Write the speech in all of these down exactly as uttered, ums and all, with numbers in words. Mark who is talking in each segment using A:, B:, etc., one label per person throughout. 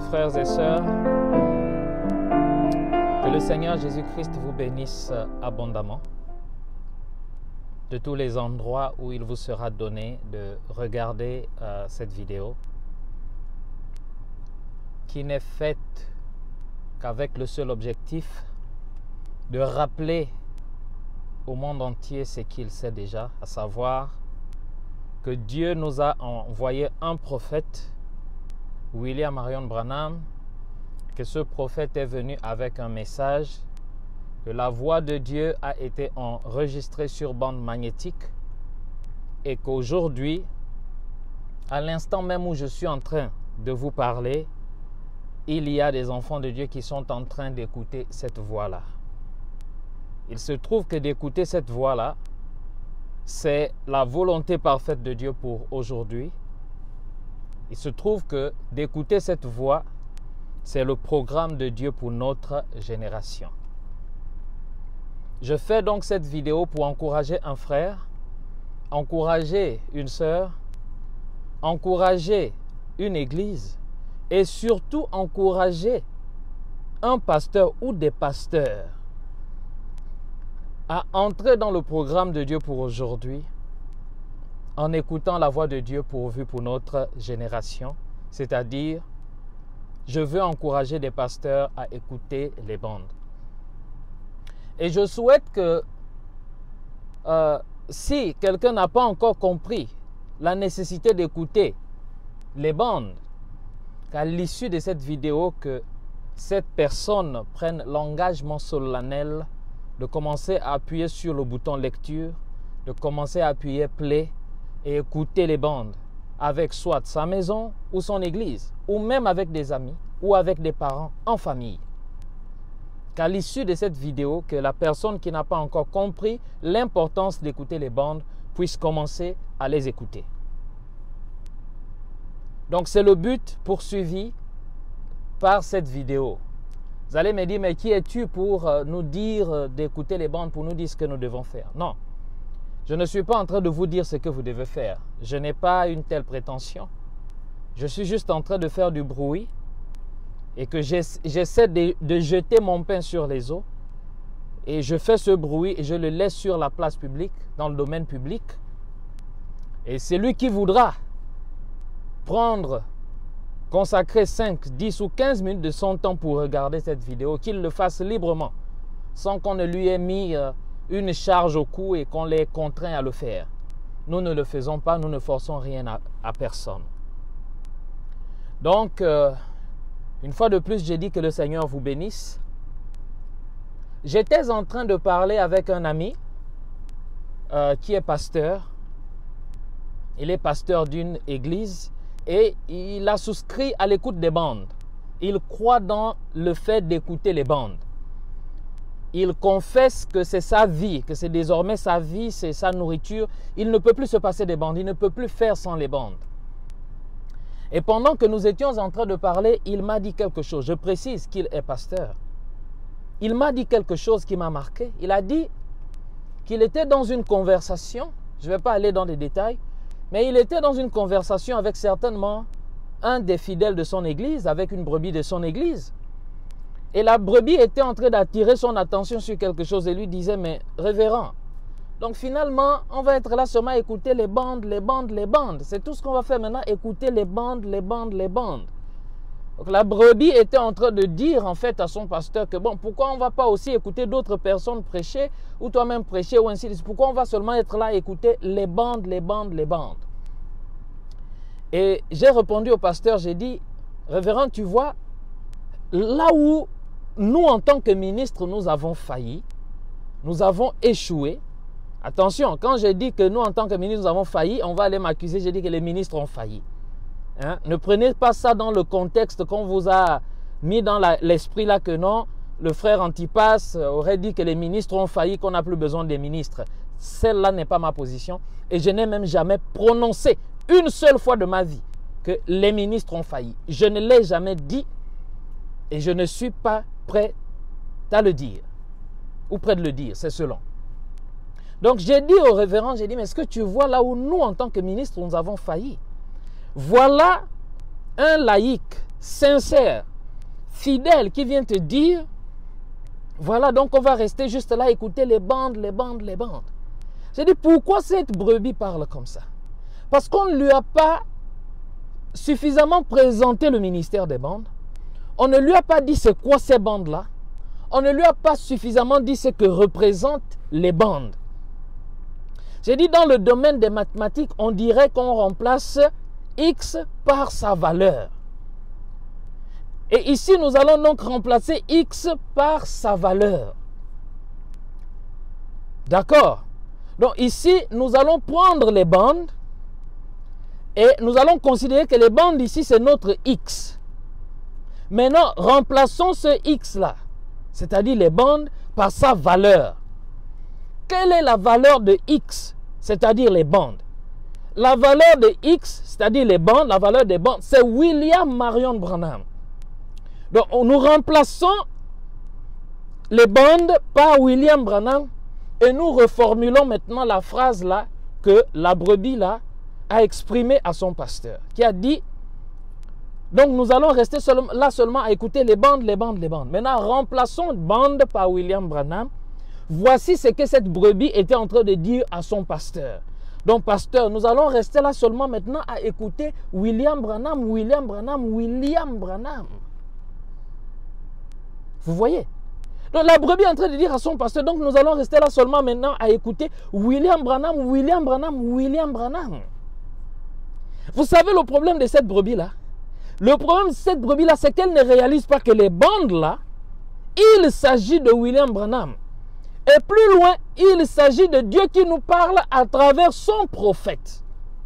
A: frères et sœurs, que le Seigneur Jésus-Christ vous bénisse abondamment de tous les endroits où il vous sera donné de regarder euh, cette vidéo qui n'est faite qu'avec le seul objectif de rappeler au monde entier ce qu'il sait déjà, à savoir que Dieu nous a envoyé un prophète, William Marion Branham, que ce prophète est venu avec un message, que la voix de Dieu a été enregistrée sur bande magnétique et qu'aujourd'hui, à l'instant même où je suis en train de vous parler, il y a des enfants de Dieu qui sont en train d'écouter cette voix-là. Il se trouve que d'écouter cette voix-là, c'est la volonté parfaite de Dieu pour aujourd'hui. Il se trouve que d'écouter cette voix, c'est le programme de Dieu pour notre génération. Je fais donc cette vidéo pour encourager un frère, encourager une sœur, encourager une église et surtout encourager un pasteur ou des pasteurs à entrer dans le programme de Dieu pour aujourd'hui en écoutant la voix de Dieu pourvue pour notre génération, c'est-à-dire je veux encourager des pasteurs à écouter les bandes. Et je souhaite que euh, si quelqu'un n'a pas encore compris la nécessité d'écouter les bandes, qu'à l'issue de cette vidéo, que cette personne prenne l'engagement solennel de commencer à appuyer sur le bouton lecture, de commencer à appuyer play et écouter les bandes avec soit sa maison ou son église, ou même avec des amis ou avec des parents en famille. Qu'à l'issue de cette vidéo, que la personne qui n'a pas encore compris l'importance d'écouter les bandes puisse commencer à les écouter. Donc c'est le but poursuivi par cette vidéo. Vous allez me dire, mais qui es-tu pour nous dire d'écouter les bandes, pour nous dire ce que nous devons faire? Non, je ne suis pas en train de vous dire ce que vous devez faire. Je n'ai pas une telle prétention. Je suis juste en train de faire du bruit et que j'essaie de, de jeter mon pain sur les eaux. Et je fais ce bruit et je le laisse sur la place publique, dans le domaine public. Et celui qui voudra prendre, consacrer cinq, dix ou quinze minutes de son temps pour regarder cette vidéo, qu'il le fasse librement, sans qu'on ne lui ait mis une charge au cou et qu'on l'ait contraint à le faire. Nous ne le faisons pas, nous ne forçons rien à, à personne. Donc, euh, une fois de plus, j'ai dit que le Seigneur vous bénisse. J'étais en train de parler avec un ami euh, qui est pasteur. Il est pasteur d'une église et il a souscrit à l'écoute des bandes. Il croit dans le fait d'écouter les bandes. Il confesse que c'est sa vie, que c'est désormais sa vie, c'est sa nourriture. Il ne peut plus se passer des bandes, il ne peut plus faire sans les bandes. Et pendant que nous étions en train de parler, il m'a dit quelque chose. Je précise qu'il est pasteur. Il m'a dit quelque chose qui m'a marqué. Il a dit qu'il était dans une conversation, je ne vais pas aller dans les détails, mais il était dans une conversation avec certainement un des fidèles de son église, avec une brebis de son église. Et la brebis était en train d'attirer son attention sur quelque chose et lui disait, mais révérend, donc finalement, on va être là seulement à écouter les bandes, les bandes, les bandes. C'est tout ce qu'on va faire maintenant, écouter les bandes, les bandes, les bandes. Donc la brebis était en train de dire en fait à son pasteur que bon, pourquoi on ne va pas aussi écouter d'autres personnes prêcher ou toi-même prêcher ou ainsi de suite. Pourquoi on va seulement être là à écouter les bandes, les bandes, les bandes. Et j'ai répondu au pasteur, j'ai dit, révérend, tu vois, là où nous en tant que ministres, nous avons failli, nous avons échoué. Attention, quand j'ai dit que nous en tant que ministres, nous avons failli, on va aller m'accuser, j'ai dit que les ministres ont failli. Hein? Ne prenez pas ça dans le contexte qu'on vous a mis dans l'esprit là que non, le frère Antipas aurait dit que les ministres ont failli, qu'on n'a plus besoin des ministres. Celle-là n'est pas ma position et je n'ai même jamais prononcé une seule fois de ma vie que les ministres ont failli. Je ne l'ai jamais dit et je ne suis pas prêt à le dire ou prêt de le dire, c'est selon. Donc j'ai dit au révérend, j'ai dit, mais est-ce que tu vois là où nous, en tant que ministres, nous avons failli? Voilà un laïc sincère, fidèle, qui vient te dire, voilà, donc on va rester juste là, écouter les bandes, les bandes, les bandes. J'ai dit, pourquoi cette brebis parle comme ça? Parce qu'on ne lui a pas suffisamment présenté le ministère des bandes. On ne lui a pas dit c'est quoi ces bandes-là. On ne lui a pas suffisamment dit ce que représentent les bandes. J'ai dit, dans le domaine des mathématiques, on dirait qu'on remplace X par sa valeur. Et ici, nous allons donc remplacer X par sa valeur. D'accord? Donc ici, nous allons prendre les bandes et nous allons considérer que les bandes ici, c'est notre X. Maintenant, remplaçons ce X-là, c'est-à-dire les bandes, par sa valeur. Quelle est la valeur de X, c'est-à-dire les bandes? La valeur de X, c'est-à-dire les bandes, la valeur des bandes, c'est William Marion Branham. Donc, nous remplaçons les bandes par William Branham et nous reformulons maintenant la phrase là que la brebis là a exprimée à son pasteur, qui a dit, donc nous allons rester seulement, là seulement à écouter les bandes, les bandes, les bandes. Maintenant, remplaçons bande par William Branham. Voici ce que cette brebis était en train de dire à son pasteur. Donc, pasteur, nous allons rester là seulement maintenant à écouter William Branham, William Branham, William Branham. Vous voyez? Donc, la brebis est en train de dire à son pasteur, donc nous allons rester là seulement maintenant à écouter William Branham, William Branham, William Branham. Vous savez le problème de cette brebis-là? Le problème de cette brebis-là, c'est qu'elle ne réalise pas que les bandes-là, il s'agit de William Branham. Et plus loin, il s'agit de Dieu qui nous parle à travers son prophète.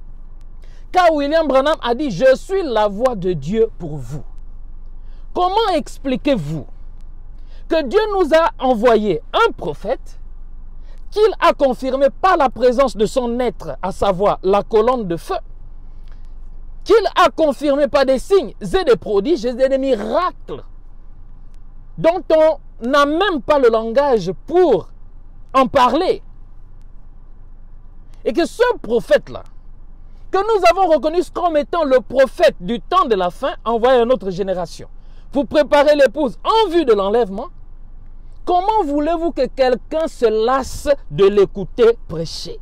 A: Car William Branham a dit, je suis la voix de Dieu pour vous. Comment expliquez-vous que Dieu nous a envoyé un prophète qu'il a confirmé par la présence de son être, à savoir la colonne de feu, qu'il a confirmé par des signes et des prodiges et des miracles dont on n'a même pas le langage pour en parler. Et que ce prophète-là, que nous avons reconnu comme étant le prophète du temps de la fin, envoyé à notre génération pour préparer l'épouse en vue de l'enlèvement, comment voulez-vous que quelqu'un se lasse de l'écouter prêcher?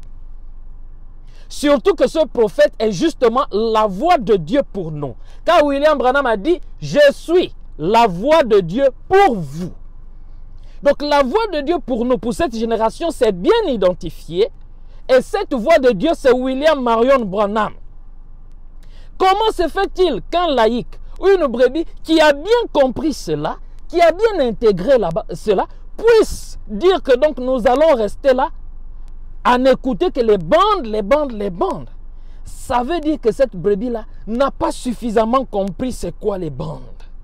A: Surtout que ce prophète est justement la voix de Dieu pour nous. Car William Branham a dit, je suis la voix de Dieu pour vous. Donc la voix de Dieu pour nous, pour cette génération, c'est bien identifié. Et cette voix de Dieu, c'est William Marion Branham. Comment se fait-il qu'un laïc ou une brebis qui a bien compris cela, qui a bien intégré là-bas cela, puisse dire que donc nous allons rester là à n'écouter que les bandes, les bandes, les bandes? Ça veut dire que cette brebis-là n'a pas suffisamment compris c'est quoi les bandes.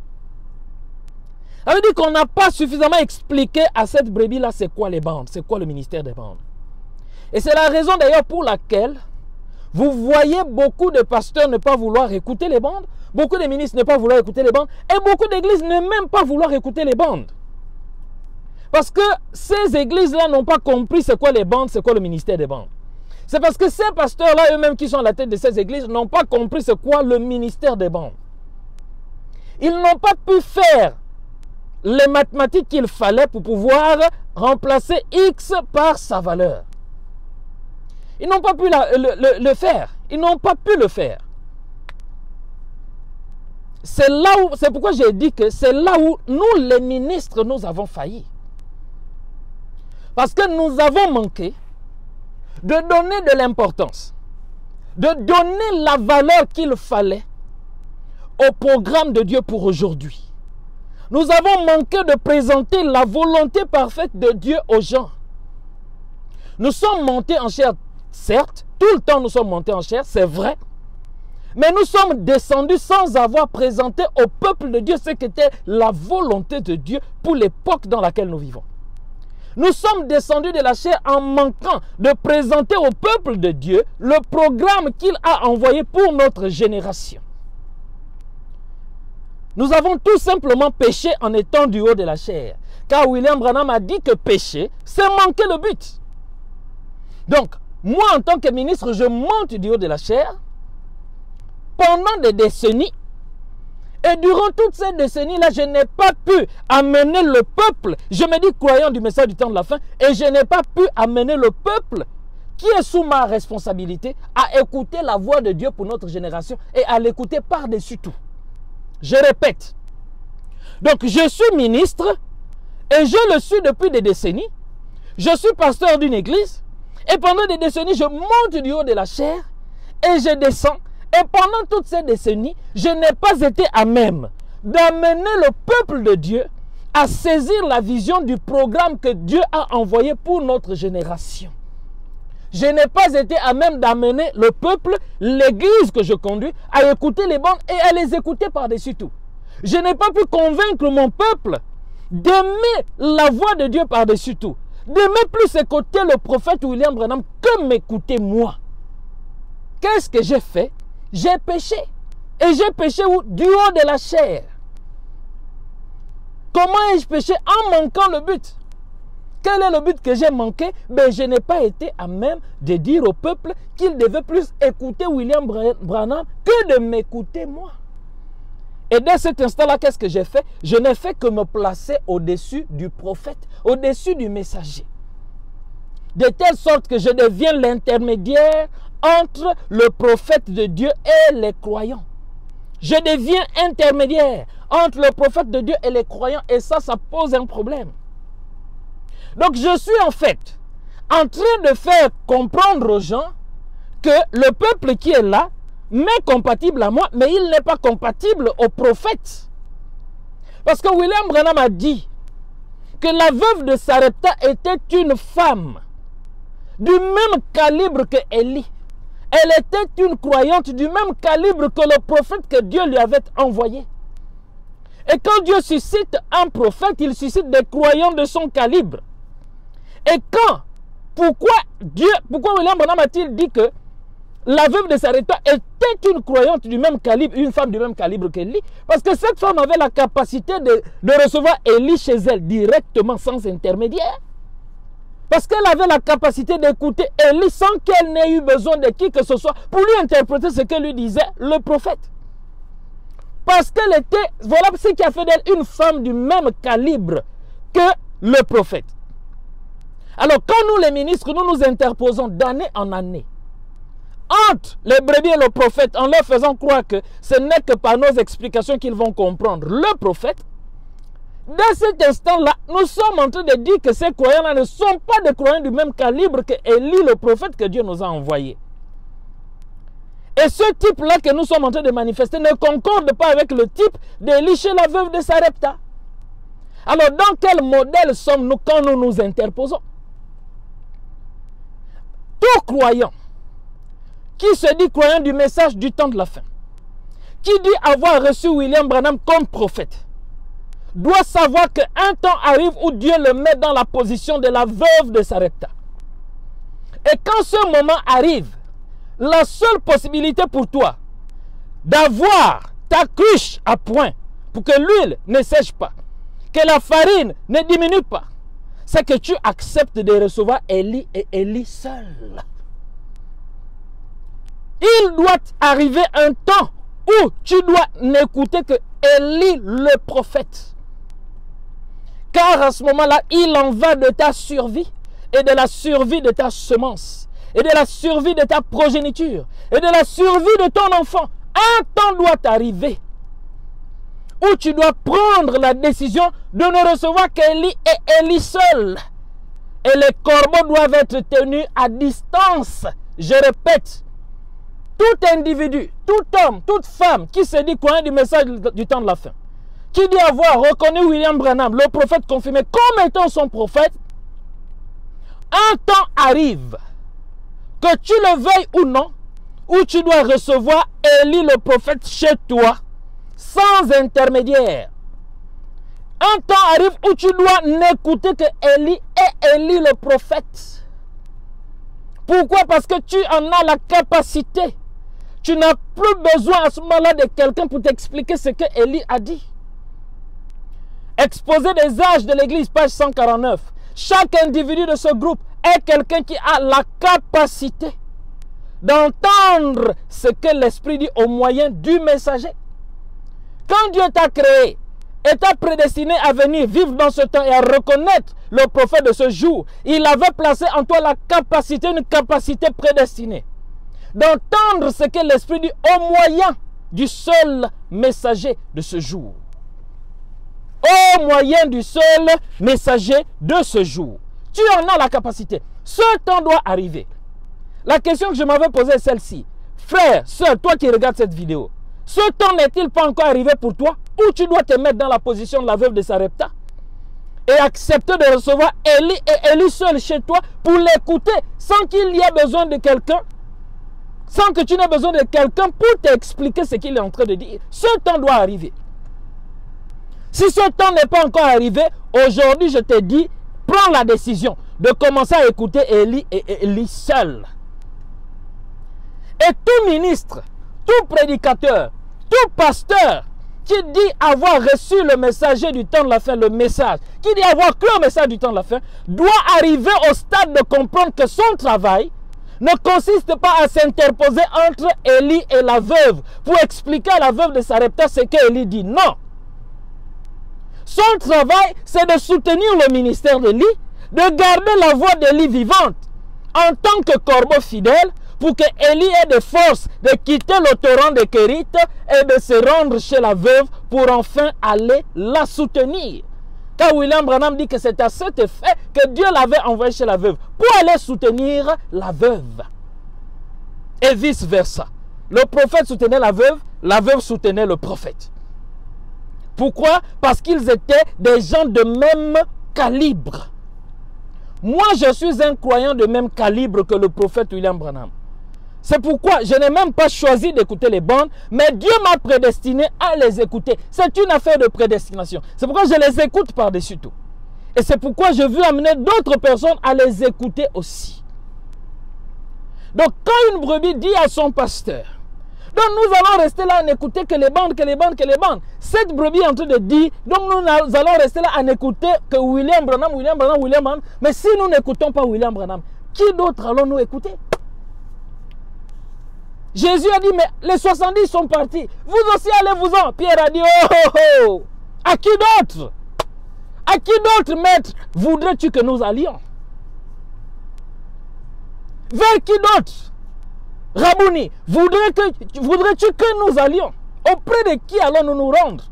A: Ça veut dire qu'on n'a pas suffisamment expliqué à cette brebis-là c'est quoi les bandes, c'est quoi le ministère des bandes. Et c'est la raison d'ailleurs pour laquelle vous voyez beaucoup de pasteurs ne pas vouloir écouter les bandes, beaucoup de ministres ne pas vouloir écouter les bandes, et beaucoup d'églises ne même pas vouloir écouter les bandes. Parce que ces églises-là n'ont pas compris c'est quoi les bandes, c'est quoi le ministère des bandes. C'est parce que ces pasteurs-là, eux-mêmes qui sont à la tête de ces églises, n'ont pas compris c'est quoi le ministère des bandes. Ils n'ont pas pu faire les mathématiques qu'il fallait pour pouvoir remplacer X par sa valeur. Ils n'ont pas pu la, le, le, le faire. Ils n'ont pas pu le faire. C'est là où, c'est pourquoi j'ai dit que c'est là où nous, les ministres, nous avons failli. Parce que nous avons manqué de donner de l'importance, de donner la valeur qu'il fallait au programme de Dieu pour aujourd'hui. Nous avons manqué de présenter la volonté parfaite de Dieu aux gens. Nous sommes montés en chair, certes, tout le temps nous sommes montés en chair, c'est vrai. Mais nous sommes descendus sans avoir présenté au peuple de Dieu ce qu'était la volonté de Dieu pour l'époque dans laquelle nous vivons. Nous sommes descendus de la chair en manquant de présenter au peuple de Dieu le programme qu'il a envoyé pour notre génération. Nous avons tout simplement péché en étant du haut de la chair. Car William Branham a dit que pécher, c'est manquer le but. Donc, moi en tant que ministre, je monte du haut de la chair pendant des décennies Et durant toutes ces décennies-là, je n'ai pas pu amener le peuple, je me dis croyant du message du temps de la fin, et je n'ai pas pu amener le peuple qui est sous ma responsabilité à écouter la voix de Dieu pour notre génération et à l'écouter par-dessus tout. Je répète. Donc, je suis ministre et je le suis depuis des décennies. Je suis pasteur d'une église et pendant des décennies, je monte du haut de la chair et je descends. Et pendant toutes ces décennies, je n'ai pas été à même d'amener le peuple de Dieu à saisir la vision du programme que Dieu a envoyé pour notre génération. Je n'ai pas été à même d'amener le peuple, l'église que je conduis, à écouter les bandes et à les écouter par-dessus tout. Je n'ai pas pu convaincre mon peuple d'aimer la voix de Dieu par-dessus tout. D'aimer plus écouter le prophète William Branham que m'écouter moi. Qu'est-ce que j'ai fait? J'ai péché. Et j'ai péché où? Du haut de la chair. Comment ai-je péché? En manquant le but. Quel est le but que j'ai manqué? Ben, je n'ai pas été à même de dire au peuple qu'il devait plus écouter William Branham que de m'écouter moi. Et dès cet instant-là, qu'est-ce que j'ai fait? Je n'ai fait que me placer au-dessus du prophète, au-dessus du messager. De telle sorte que je deviens l'intermédiaire entre le prophète de Dieu et les croyants. Je deviens intermédiaire entre le prophète de Dieu et les croyants. Et ça, ça pose un problème. Donc, je suis en fait en train de faire comprendre aux gens que le peuple qui est là m'est compatible à moi, mais il n'est pas compatible au prophète. Parce que William Branham a dit que la veuve de Sarepta était une femme du même calibre que Élie. Elle était une croyante du même calibre que le prophète que Dieu lui avait envoyé. Et quand Dieu suscite un prophète, il suscite des croyants de son calibre. Et quand, pourquoi Dieu, pourquoi William Branham a-t-il dit que la veuve de Sarepta était une croyante du même calibre, une femme du même calibre qu'Élie? Parce que cette femme avait la capacité de, de recevoir Élie chez elle directement, sans intermédiaire. Parce qu'elle avait la capacité d'écouter Élie sans qu'elle n'ait eu besoin de qui que ce soit pour lui interpréter ce que lui disait le prophète. Parce qu'elle était, voilà ce qui a fait d'elle une femme du même calibre que le prophète. Alors quand nous les ministres, nous nous interposons d'année en année entre les brebis et le prophète en leur faisant croire que ce n'est que par nos explications qu'ils vont comprendre le prophète, dans cet instant-là, nous sommes en train de dire que ces croyants-là ne sont pas des croyants du même calibre que Élie, le prophète que Dieu nous a envoyé. Et ce type-là que nous sommes en train de manifester ne concorde pas avec le type d'Élie chez la veuve de Sarepta. Alors, dans quel modèle sommes-nous quand nous nous interposons? Tout croyant qui se dit croyant du message du temps de la fin, qui dit avoir reçu William Branham comme prophète, doit savoir qu'un temps arrive où Dieu le met dans la position de la veuve de Sarepta. Et quand ce moment arrive, la seule possibilité pour toi d'avoir ta cruche à point pour que l'huile ne sèche pas, que la farine ne diminue pas, c'est que tu acceptes de recevoir Élie et Élie seul. Il doit arriver un temps où tu dois n'écouter que Élie le prophète. Car à ce moment-là, il en va de ta survie et de la survie de ta semence et de la survie de ta progéniture et de la survie de ton enfant. Un temps doit arriver où tu dois prendre la décision de ne recevoir qu'Élie et Élie seul. Et les corbeaux doivent être tenus à distance. Je répète, tout individu, tout homme, toute femme qui se dit croyant du message du temps de la fin, qui dit avoir reconnu William Branham, le prophète confirmé, comme étant son prophète, un temps arrive, que tu le veuilles ou non, où tu dois recevoir Élie le prophète chez toi, sans intermédiaire. Un temps arrive où tu dois n'écouter que Élie et Élie le prophète. Pourquoi? Parce que tu en as la capacité. Tu n'as plus besoin à ce moment-là de quelqu'un pour t'expliquer ce que Élie a dit. Exposé des âges de l'Église, page cent quarante-neuf. Chaque individu de ce groupe est quelqu'un qui a la capacité d'entendre ce que l'Esprit dit au moyen du messager. Quand Dieu t'a créé et t'a prédestiné à venir vivre dans ce temps et à reconnaître le prophète de ce jour, il avait placé en toi la capacité, une capacité prédestinée, d'entendre ce que l'Esprit dit au moyen du seul messager de ce jour. Au moyen du seul messager de ce jour. Tu en as la capacité. Ce temps doit arriver. La question que je m'avais posée est celle-ci. Frère, soeur, toi qui regardes cette vidéo, ce temps n'est-il pas encore arrivé pour toi? Ou tu dois te mettre dans la position de la veuve de Sarepta et accepter de recevoir Élie et Élie seul chez toi pour l'écouter sans qu'il y ait besoin de quelqu'un, sans que tu n'aies besoin de quelqu'un pour t'expliquer ce qu'il est en train de dire. Ce temps doit arriver. Si ce temps n'est pas encore arrivé, aujourd'hui je te dis, prends la décision de commencer à écouter Élie et Élie seul. Et tout ministre, tout prédicateur, tout pasteur qui dit avoir reçu le messager du temps de la fin, le message, qui dit avoir cru au message du temps de la fin, doit arriver au stade de comprendre que son travail ne consiste pas à s'interposer entre Élie et la veuve pour expliquer à la veuve de Sarepta ce qu'Élie dit. Non. Son travail, c'est de soutenir le ministère d'Élie, de garder la voix d'Élie vivante en tant que corbeau fidèle, pour que Élie ait de force de quitter le torrent de Kérith et de se rendre chez la veuve pour enfin aller la soutenir. Car William Branham dit que c'est à cet effet que Dieu l'avait envoyé chez la veuve, pour aller soutenir la veuve. Et vice versa. Le prophète soutenait la veuve, la veuve soutenait le prophète. Pourquoi? Parce qu'ils étaient des gens de même calibre. Moi, je suis un croyant de même calibre que le prophète William Branham. C'est pourquoi je n'ai même pas choisi d'écouter les bandes, mais Dieu m'a prédestiné à les écouter. C'est une affaire de prédestination. C'est pourquoi je les écoute par-dessus tout. Et c'est pourquoi je veux amener d'autres personnes à les écouter aussi. Donc, quand une brebis dit à son pasteur, donc nous allons rester là à n'écouter que les bandes, que les bandes, que les bandes. Cette brebis est en train de dire, donc nous allons rester là à n'écouter que William Branham, William Branham, William Branham. Mais si nous n'écoutons pas William Branham, qui d'autre allons-nous écouter? Jésus a dit, mais les soixante-dix sont partis. Vous aussi allez-vous-en. Pierre a dit, oh, oh, oh. À qui d'autre? À qui d'autre, maître, voudrais-tu que nous allions? Vers qui d'autre? Rabouni, voudrais-tu voudrais que nous allions? Auprès de qui allons-nous nous rendre?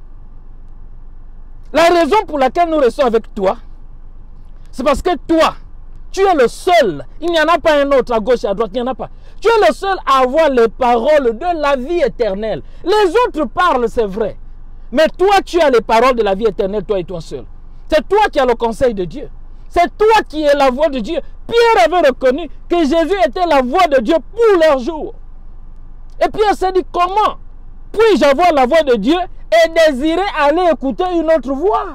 A: La raison pour laquelle nous restons avec toi, c'est parce que toi, tu es le seul. Il n'y en a pas un autre à gauche et à droite, il n'y en a pas. Tu es le seul à avoir les paroles de la vie éternelle. Les autres parlent, c'est vrai. Mais toi, tu as les paroles de la vie éternelle, toi et toi seul. C'est toi qui as le conseil de Dieu. C'est toi qui es la voix de Dieu. Pierre avait reconnu que Jésus était la voix de Dieu pour leur jour. Et Pierre s'est dit, comment puis-je avoir la voix de Dieu et désirer aller écouter une autre voix?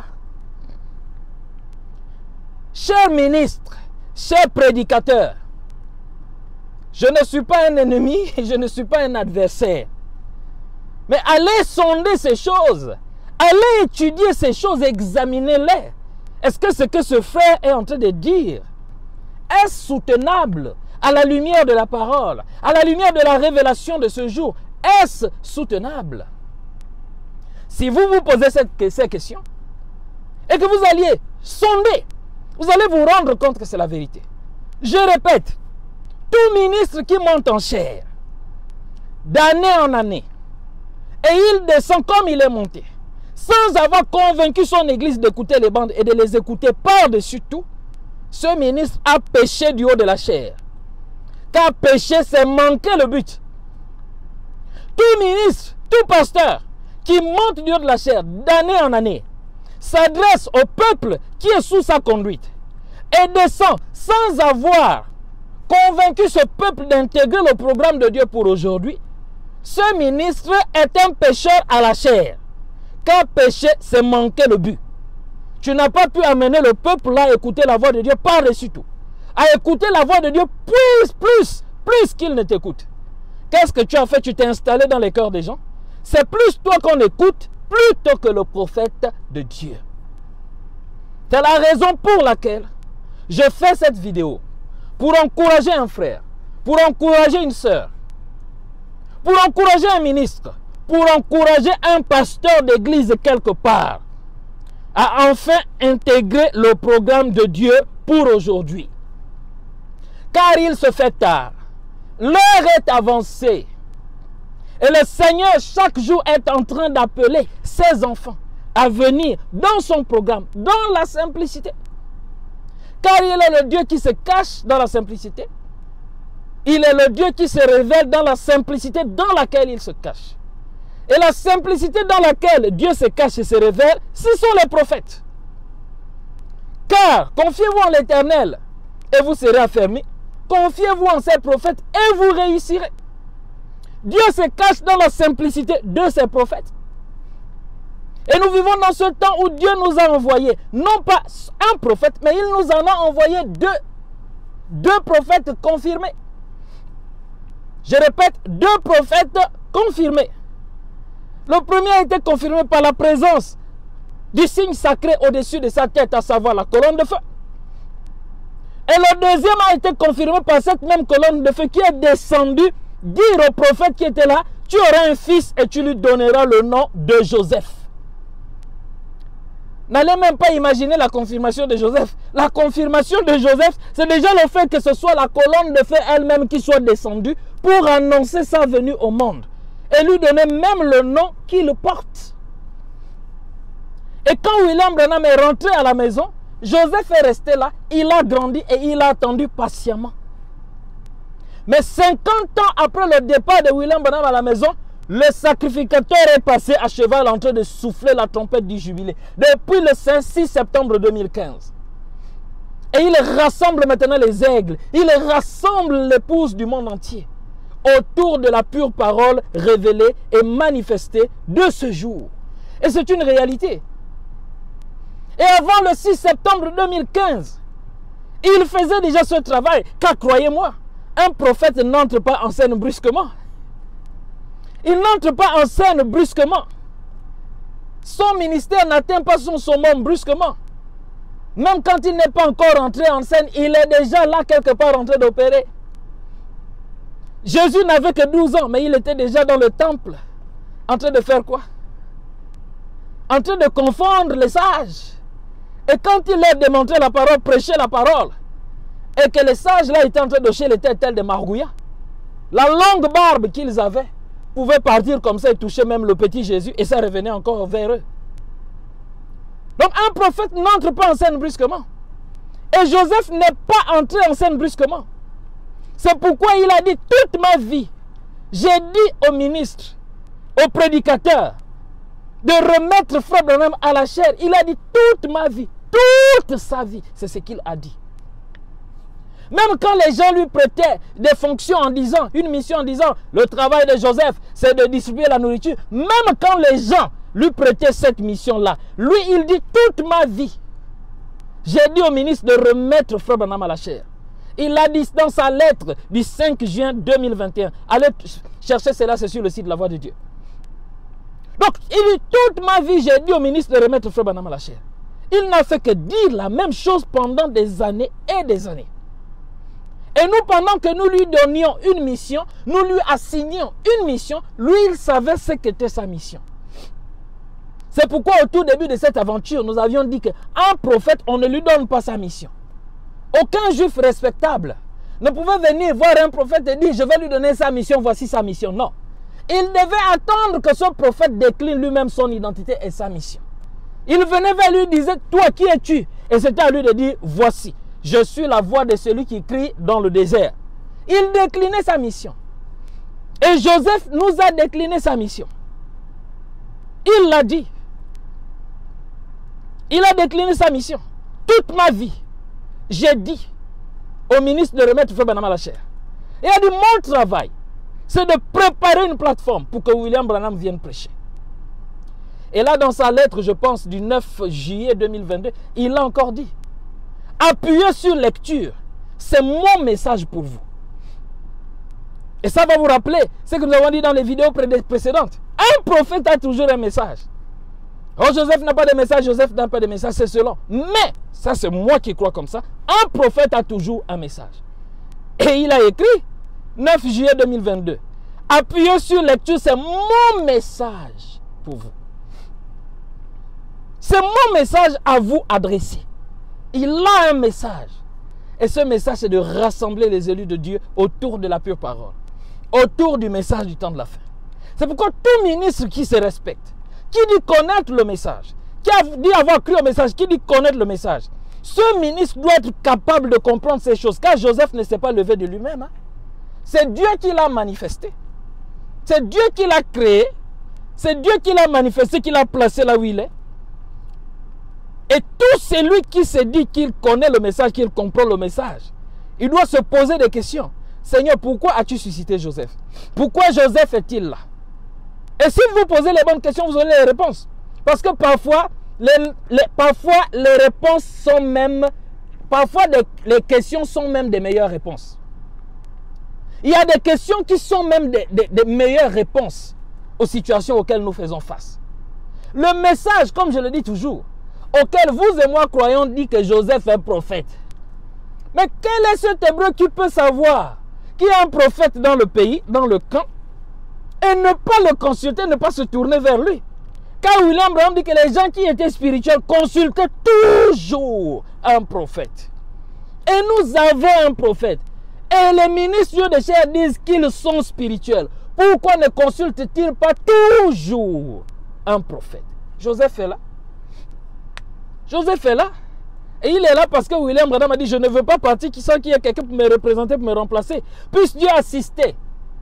A: Chers ministres, chers prédicateurs, je ne suis pas un ennemi, je ne suis pas un adversaire. Mais allez sonder ces choses. Allez étudier ces choses, examinez-les. Est-ce que ce que ce frère est en train de dire est soutenable à la lumière de la parole, à la lumière de la révélation de ce jour? Est-ce soutenable? Si vous vous posez cette, ces questions et que vous alliez sonder, vous allez vous rendre compte que c'est la vérité. Je répète, tout ministre qui monte en chair, d'année en année, et il descend comme il est monté, sans avoir convaincu son église d'écouter les bandes et de les écouter par-dessus tout, ce ministre a péché du haut de la chair. Car péché, c'est manquer le but. Tout ministre, tout pasteur qui monte du haut de la chair d'année en année, s'adresse au peuple qui est sous sa conduite et descend sans avoir convaincu ce peuple d'intégrer le programme de Dieu pour aujourd'hui, ce ministre est un pécheur à la chair. Car péché, c'est manquer le but. Tu n'as pas pu amener le peuple là à écouter la voix de Dieu par-dessus tout. À écouter la voix de Dieu plus, plus, plus qu'il ne t'écoute. Qu'est-ce que tu as fait? Tu t'es installé dans les cœurs des gens. C'est plus toi qu'on écoute plutôt que le prophète de Dieu. C'est la raison pour laquelle je fais cette vidéo. Pour encourager un frère, pour encourager une sœur, pour encourager un ministre, pour encourager un pasteur d'église quelque part à enfin intégrer le programme de Dieu pour aujourd'hui. Car il se fait tard. L'heure est avancée. Et le Seigneur chaque jour est en train d'appeler ses enfants à venir dans son programme, dans la simplicité. Car il est le Dieu qui se cache dans la simplicité. Il est le Dieu qui se révèle dans la simplicité dans laquelle il se cache. Et la simplicité dans laquelle Dieu se cache et se révèle, ce sont les prophètes. Car confiez-vous en l'Éternel et vous serez affermis. Confiez-vous en ses prophètes et vous réussirez. Dieu se cache dans la simplicité de ses prophètes. Et nous vivons dans ce temps où Dieu nous a envoyé, non pas un prophète, mais il nous en a envoyé deux. Deux prophètes confirmés. Je répète, deux prophètes confirmés. Le premier a été confirmé par la présence du signe sacré au-dessus de sa tête, à savoir la colonne de feu. Et le deuxième a été confirmé par cette même colonne de feu qui est descendue dire au prophète qui était là, tu auras un fils et tu lui donneras le nom de Joseph. N'allez même pas imaginer la confirmation de Joseph. La confirmation de Joseph, c'est déjà le fait que ce soit la colonne de feu elle-même qui soit descendue pour annoncer sa venue au monde. Et lui donner même le nom qu'il porte. Et quand William Branham est rentré à la maison, Joseph est resté là, il a grandi et il a attendu patiemment. Mais cinquante ans après le départ de William Branham à la maison, le sacrificateur est passé à cheval en train de souffler la trompette du jubilé. Depuis le six septembre deux mille quinze. Et il rassemble maintenant les aigles. Il rassemble l'épouse du monde entier autour de la pure parole révélée et manifestée de ce jour. Et c'est une réalité. Et avant le six septembre deux mille quinze, il faisait déjà ce travail. Car croyez-moi, un prophète n'entre pas en scène brusquement. Il n'entre pas en scène brusquement. Son ministère n'atteint pas son summum brusquement. Même quand il n'est pas encore entré en scène, il est déjà là quelque part en train d'opérer. Jésus n'avait que douze ans, mais il était déjà dans le temple. En train de faire quoi? En train de confondre les sages. Et quand il leur démontrait la parole, prêchait la parole, et que les sages là étaient en train de hocher les têtes telles des margouillas, la longue barbe qu'ils avaient pouvait partir comme ça et toucher même le petit Jésus, et ça revenait encore vers eux. Donc un prophète n'entre pas en scène brusquement. Et Joseph n'est pas entré en scène brusquement. C'est pourquoi il a dit, toute ma vie, j'ai dit au ministre, au prédicateur, de remettre Frère Branham à la chair. Il a dit toute ma vie, toute sa vie, c'est ce qu'il a dit. Même quand les gens lui prêtaient des fonctions en disant, une mission en disant, le travail de Joseph, c'est de distribuer la nourriture. Même quand les gens lui prêtaient cette mission-là, lui, il dit toute ma vie, j'ai dit au ministre de remettre Frère Branham à la chair. Il a dit dans sa lettre du cinq juin deux mille vingt et un. Allez chercher cela, c'est sur le site de la Voix de Dieu. Donc, il dit toute ma vie, j'ai dit au ministre de remettre Frère Branham à la chair. Il n'a fait que dire la même chose pendant des années et des années. Et nous, pendant que nous lui donnions une mission, nous lui assignions une mission, lui, il savait ce qu'était sa mission. C'est pourquoi au tout début de cette aventure, nous avions dit qu'un prophète, on ne lui donne pas sa mission. Aucun juif respectable ne pouvait venir voir un prophète et dire, je vais lui donner sa mission, voici sa mission. Non. Il devait attendre que ce prophète décline lui-même son identité et sa mission. Il venait vers lui et disait, toi qui es-tu? Et c'était à lui de dire, voici, je suis la voix de celui qui crie dans le désert. Il déclinait sa mission. Et Joseph nous a décliné sa mission. Il l'a dit. Il a décliné sa mission. Toute ma vie, j'ai dit au ministre de remettre Frère Branham à la chair. Il a dit, mon travail, c'est de préparer une plateforme pour que William Branham vienne prêcher. Et là, dans sa lettre, je pense, du neuf juillet deux mille vingt-deux, il a encore dit, appuyez sur lecture, c'est mon message pour vous. Et ça va vous rappeler ce que nous avons dit dans les vidéos précédentes. Un prophète a toujours un message. Oh, Joseph n'a pas de message, Joseph n'a pas de message, c'est selon. Mais, ça c'est moi qui crois comme ça, un prophète a toujours un message. Et il a écrit, neuf juillet deux mille vingt-deux, appuyez sur lecture, c'est mon message pour vous. C'est mon message à vous adresser. Il a un message. Et ce message, c'est de rassembler les élus de Dieu autour de la pure parole. Autour du message du temps de la fin. C'est pourquoi tout ministre qui se respecte, qui dit connaître le message, qui a dit avoir cru au message, qui dit connaître le message, ce ministre doit être capable de comprendre ces choses. Car Joseph ne s'est pas levé de lui-même. Hein. C'est Dieu qui l'a manifesté. C'est Dieu qui l'a créé. C'est Dieu qui l'a manifesté, qui l'a placé là où il est. Et tout celui qui se dit qu'il connaît le message, qu'il comprend le message, il doit se poser des questions. Seigneur, pourquoi as-tu suscité Joseph? Pourquoi Joseph est-il là? Et si vous posez les bonnes questions, vous aurez les réponses. Parce que parfois, les, les, parfois, les réponses sont même... Parfois, les, les questions sont même des meilleures réponses. Il y a des questions qui sont même des, des, des meilleures réponses aux situations auxquelles nous faisons face. Le message, comme je le dis toujours, auquel vous et moi croyons, dit que Joseph est prophète. Mais quel est cet hébreu qui peut savoir qu'il y a un prophète dans le pays, dans le camp, et ne pas le consulter, ne pas se tourner vers lui? Car William Branham dit que les gens qui étaient spirituels consultaient toujours un prophète. Et nous avons un prophète. Et les ministres de chair disent qu'ils sont spirituels. Pourquoi ne consultent-ils pas toujours un prophète? Joseph est là. Joseph est là. Et il est là parce que William Branham a dit, je ne veux pas partir sans qu'il y ait quelqu'un pour me représenter, pour me remplacer. Puisse Dieu assister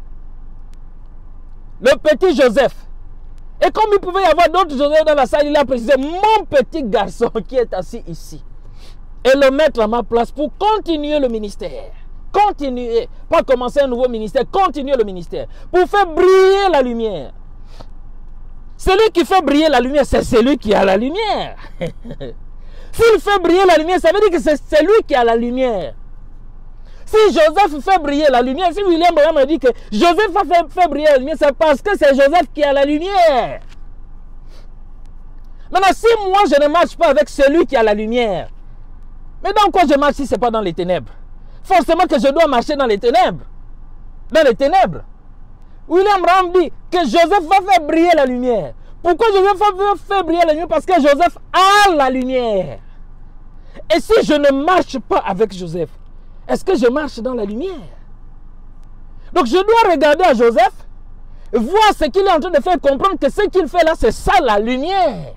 A: le petit Joseph. Et comme il pouvait y avoir d'autres Joseph dans la salle, il a précisé, mon petit garçon qui est assis ici. Et le mettre à ma place pour continuer le ministère. Continuer. Pas commencer un nouveau ministère, continuer le ministère. Pour faire briller la lumière. Celui qui fait briller la lumière, c'est celui qui a la lumière. S'il fait briller la lumière, ça veut dire que c'est celui qui a la lumière. Si Joseph fait briller la lumière, si William Branham me dit que Joseph a fait, fait briller la lumière, c'est parce que c'est Joseph qui a la lumière. Maintenant, si moi je ne marche pas avec celui qui a la lumière, mais dans quoi je marche si ce n'est pas dans les ténèbres? Forcément que je dois marcher dans les ténèbres. Dans les ténèbres. William Branham dit que Joseph va faire briller la lumière. Pourquoi Joseph va faire briller la lumière? Parce que Joseph a la lumière. Et si je ne marche pas avec Joseph, est-ce que je marche dans la lumière? Donc je dois regarder à Joseph, voir ce qu'il est en train de faire, comprendre que ce qu'il fait là, c'est ça la lumière.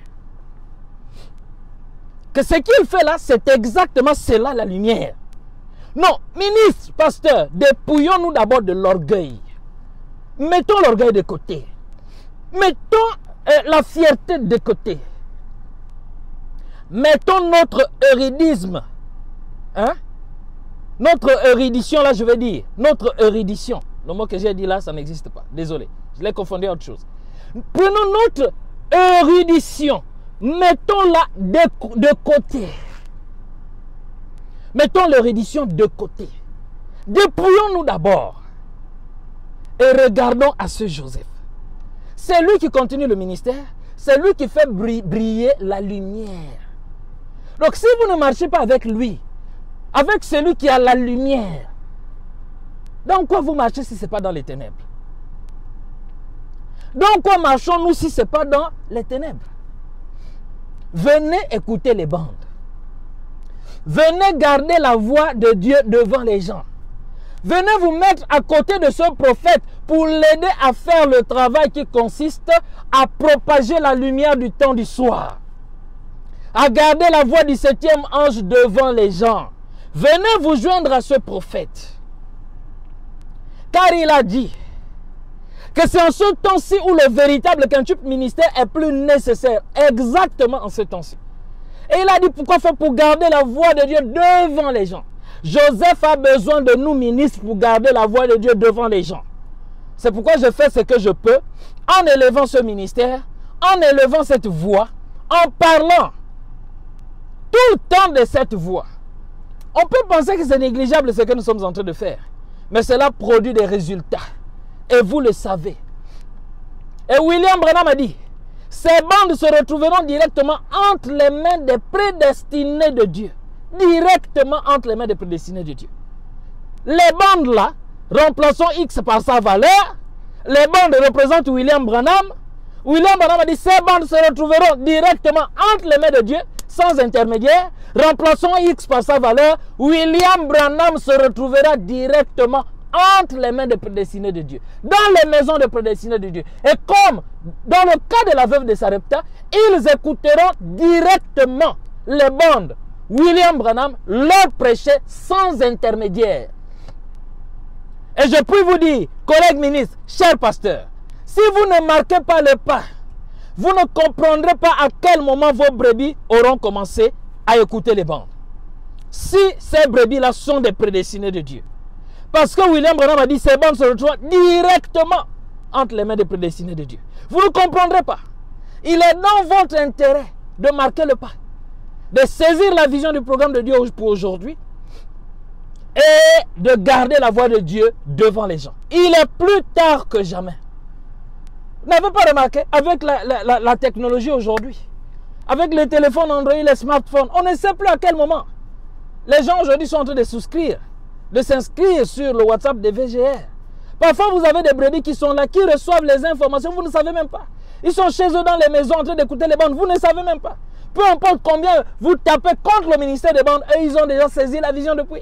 A: Que ce qu'il fait là, c'est exactement cela la lumière. Non, ministre, pasteur, dépouillons-nous d'abord de l'orgueil. Mettons l'orgueil de côté. Mettons euh, la fierté de côté. Mettons notre éridisme. Hein? Notre érudition, là, je veux dire. Notre érudition. Le mot que j'ai dit là, ça n'existe pas. Désolé. Je l'ai confondu à autre chose. Prenons notre érudition. Mettons-la de, de côté. Mettons l'érudition de côté. Dépouillons-nous d'abord. Et regardons à ce Joseph. C'est lui qui continue le ministère. C'est lui qui fait briller la lumière. Donc si vous ne marchez pas avec lui, avec celui qui a la lumière, dans quoi vous marchez si ce n'est pas dans les ténèbres? Dans quoi marchons-nous si ce n'est pas dans les ténèbres? Venez écouter les bandes. Venez garder la voix de Dieu devant les gens. Venez vous mettre à côté de ce prophète pour l'aider à faire le travail qui consiste à propager la lumière du temps du soir. À garder la voix du septième ange devant les gens. Venez vous joindre à ce prophète. Car il a dit que c'est en ce temps-ci où le véritable quintuple ministère est plus nécessaire. Exactement en ce temps-ci. Et il a dit pourquoi faire? Pour garder la voix de Dieu devant les gens. Joseph a besoin de nous ministres pour garder la voix de Dieu devant les gens. C'est pourquoi je fais ce que je peux en élevant ce ministère, en élevant cette voix, en parlant tout le temps de cette voix. On peut penser que c'est négligeable ce que nous sommes en train de faire, mais cela produit des résultats. Et vous le savez. Et William Branham a dit, ces bandes se retrouveront directement entre les mains des prédestinés de Dieu. Directement entre les mains des prédestinés de Dieu. Les bandes là, remplaçons X par sa valeur, les bandes représentent William Branham. William Branham a dit ces bandes se retrouveront directement entre les mains de Dieu, sans intermédiaire. Remplaçons X par sa valeur. William Branham se retrouvera directement entre les mains des prédestinés de Dieu, dans les maisons des prédestinés de Dieu. Et comme dans le cas de la veuve de Sarepta, ils écouteront directement les bandes. William Branham leur prêchait sans intermédiaire. Et je puis vous dire, collègues ministres, chers pasteurs, si vous ne marquez pas le pas, vous ne comprendrez pas à quel moment vos brebis auront commencé à écouter les bandes. Si ces brebis-là sont des prédestinés de Dieu. Parce que William Branham a dit ces bandes se retrouvent directement entre les mains des prédestinés de Dieu. Vous ne comprendrez pas. Il est dans votre intérêt de marquer le pas, de saisir la vision du programme de Dieu pour aujourd'hui et de garder la voix de Dieu devant les gens. Il est plus tard que jamais. Vous n'avez pas remarqué, avec la, la, la, la technologie aujourd'hui, avec les téléphones Android, les smartphones, on ne sait plus à quel moment. Les gens aujourd'hui sont en train de souscrire, de s'inscrire sur le WhatsApp des V G R. Parfois, vous avez des brebis qui sont là, qui reçoivent les informations, vous ne savez même pas. Ils sont chez eux dans les maisons en train d'écouter les bandes, vous ne savez même pas. Peu importe combien vous tapez contre le ministère des bandes, eux, ils ont déjà saisi la vision depuis.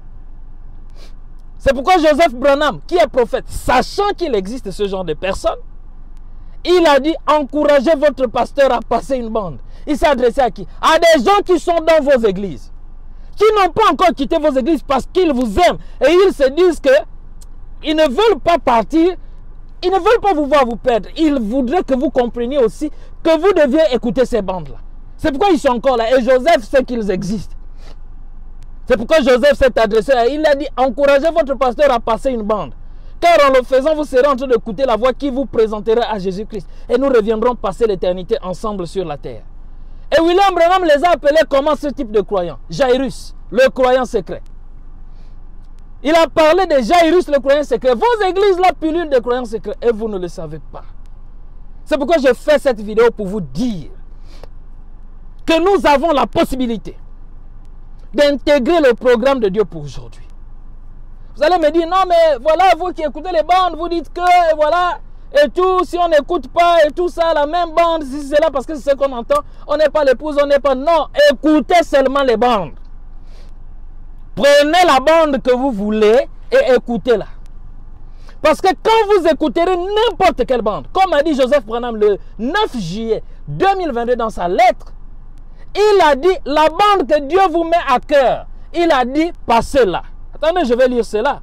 A: C'est pourquoi Joseph Branham, qui est prophète, sachant qu'il existe ce genre de personnes, il a dit, encouragez votre pasteur à passer une bande. Il s'est adressé à qui? À des gens qui sont dans vos églises, qui n'ont pas encore quitté vos églises parce qu'ils vous aiment. Et ils se disent que ils ne veulent pas partir, ils ne veulent pas vous voir vous perdre. Ils voudraient que vous compreniez aussi que vous deviez écouter ces bandes-là. C'est pourquoi ils sont encore là. Et Joseph sait qu'ils existent. C'est pourquoi Joseph s'est adressé à eux. Il a dit, encouragez votre pasteur à passer une bande. Car en le faisant, vous serez en train d'écouter la voix qui vous présentera à Jésus-Christ. Et nous reviendrons passer l'éternité ensemble sur la terre. Et William Branham les a appelés comment ce type de croyant? Jairus, le croyant secret. Il a parlé de Jairus, le croyant secret. Vos églises, la pilule des croyants secrets. Et vous ne le savez pas. C'est pourquoi je fais cette vidéo pour vous dire que nous avons la possibilité d'intégrer le programme de Dieu pour aujourd'hui. Vous allez me dire, non mais voilà, vous qui écoutez les bandes, vous dites que, et voilà, et tout, si on n'écoute pas, et tout ça, la même bande, si c'est là parce que c'est ce qu'on entend, on n'est pas l'épouse, on n'est pas... Non, écoutez seulement les bandes. Prenez la bande que vous voulez et écoutez-la. Parce que quand vous écouterez n'importe quelle bande, comme a dit Joseph Branham le neuf juillet deux mille vingt-deux dans sa lettre, il a dit, la bande que Dieu vous met à cœur, il a dit, passez-la. Attendez, je vais lire cela.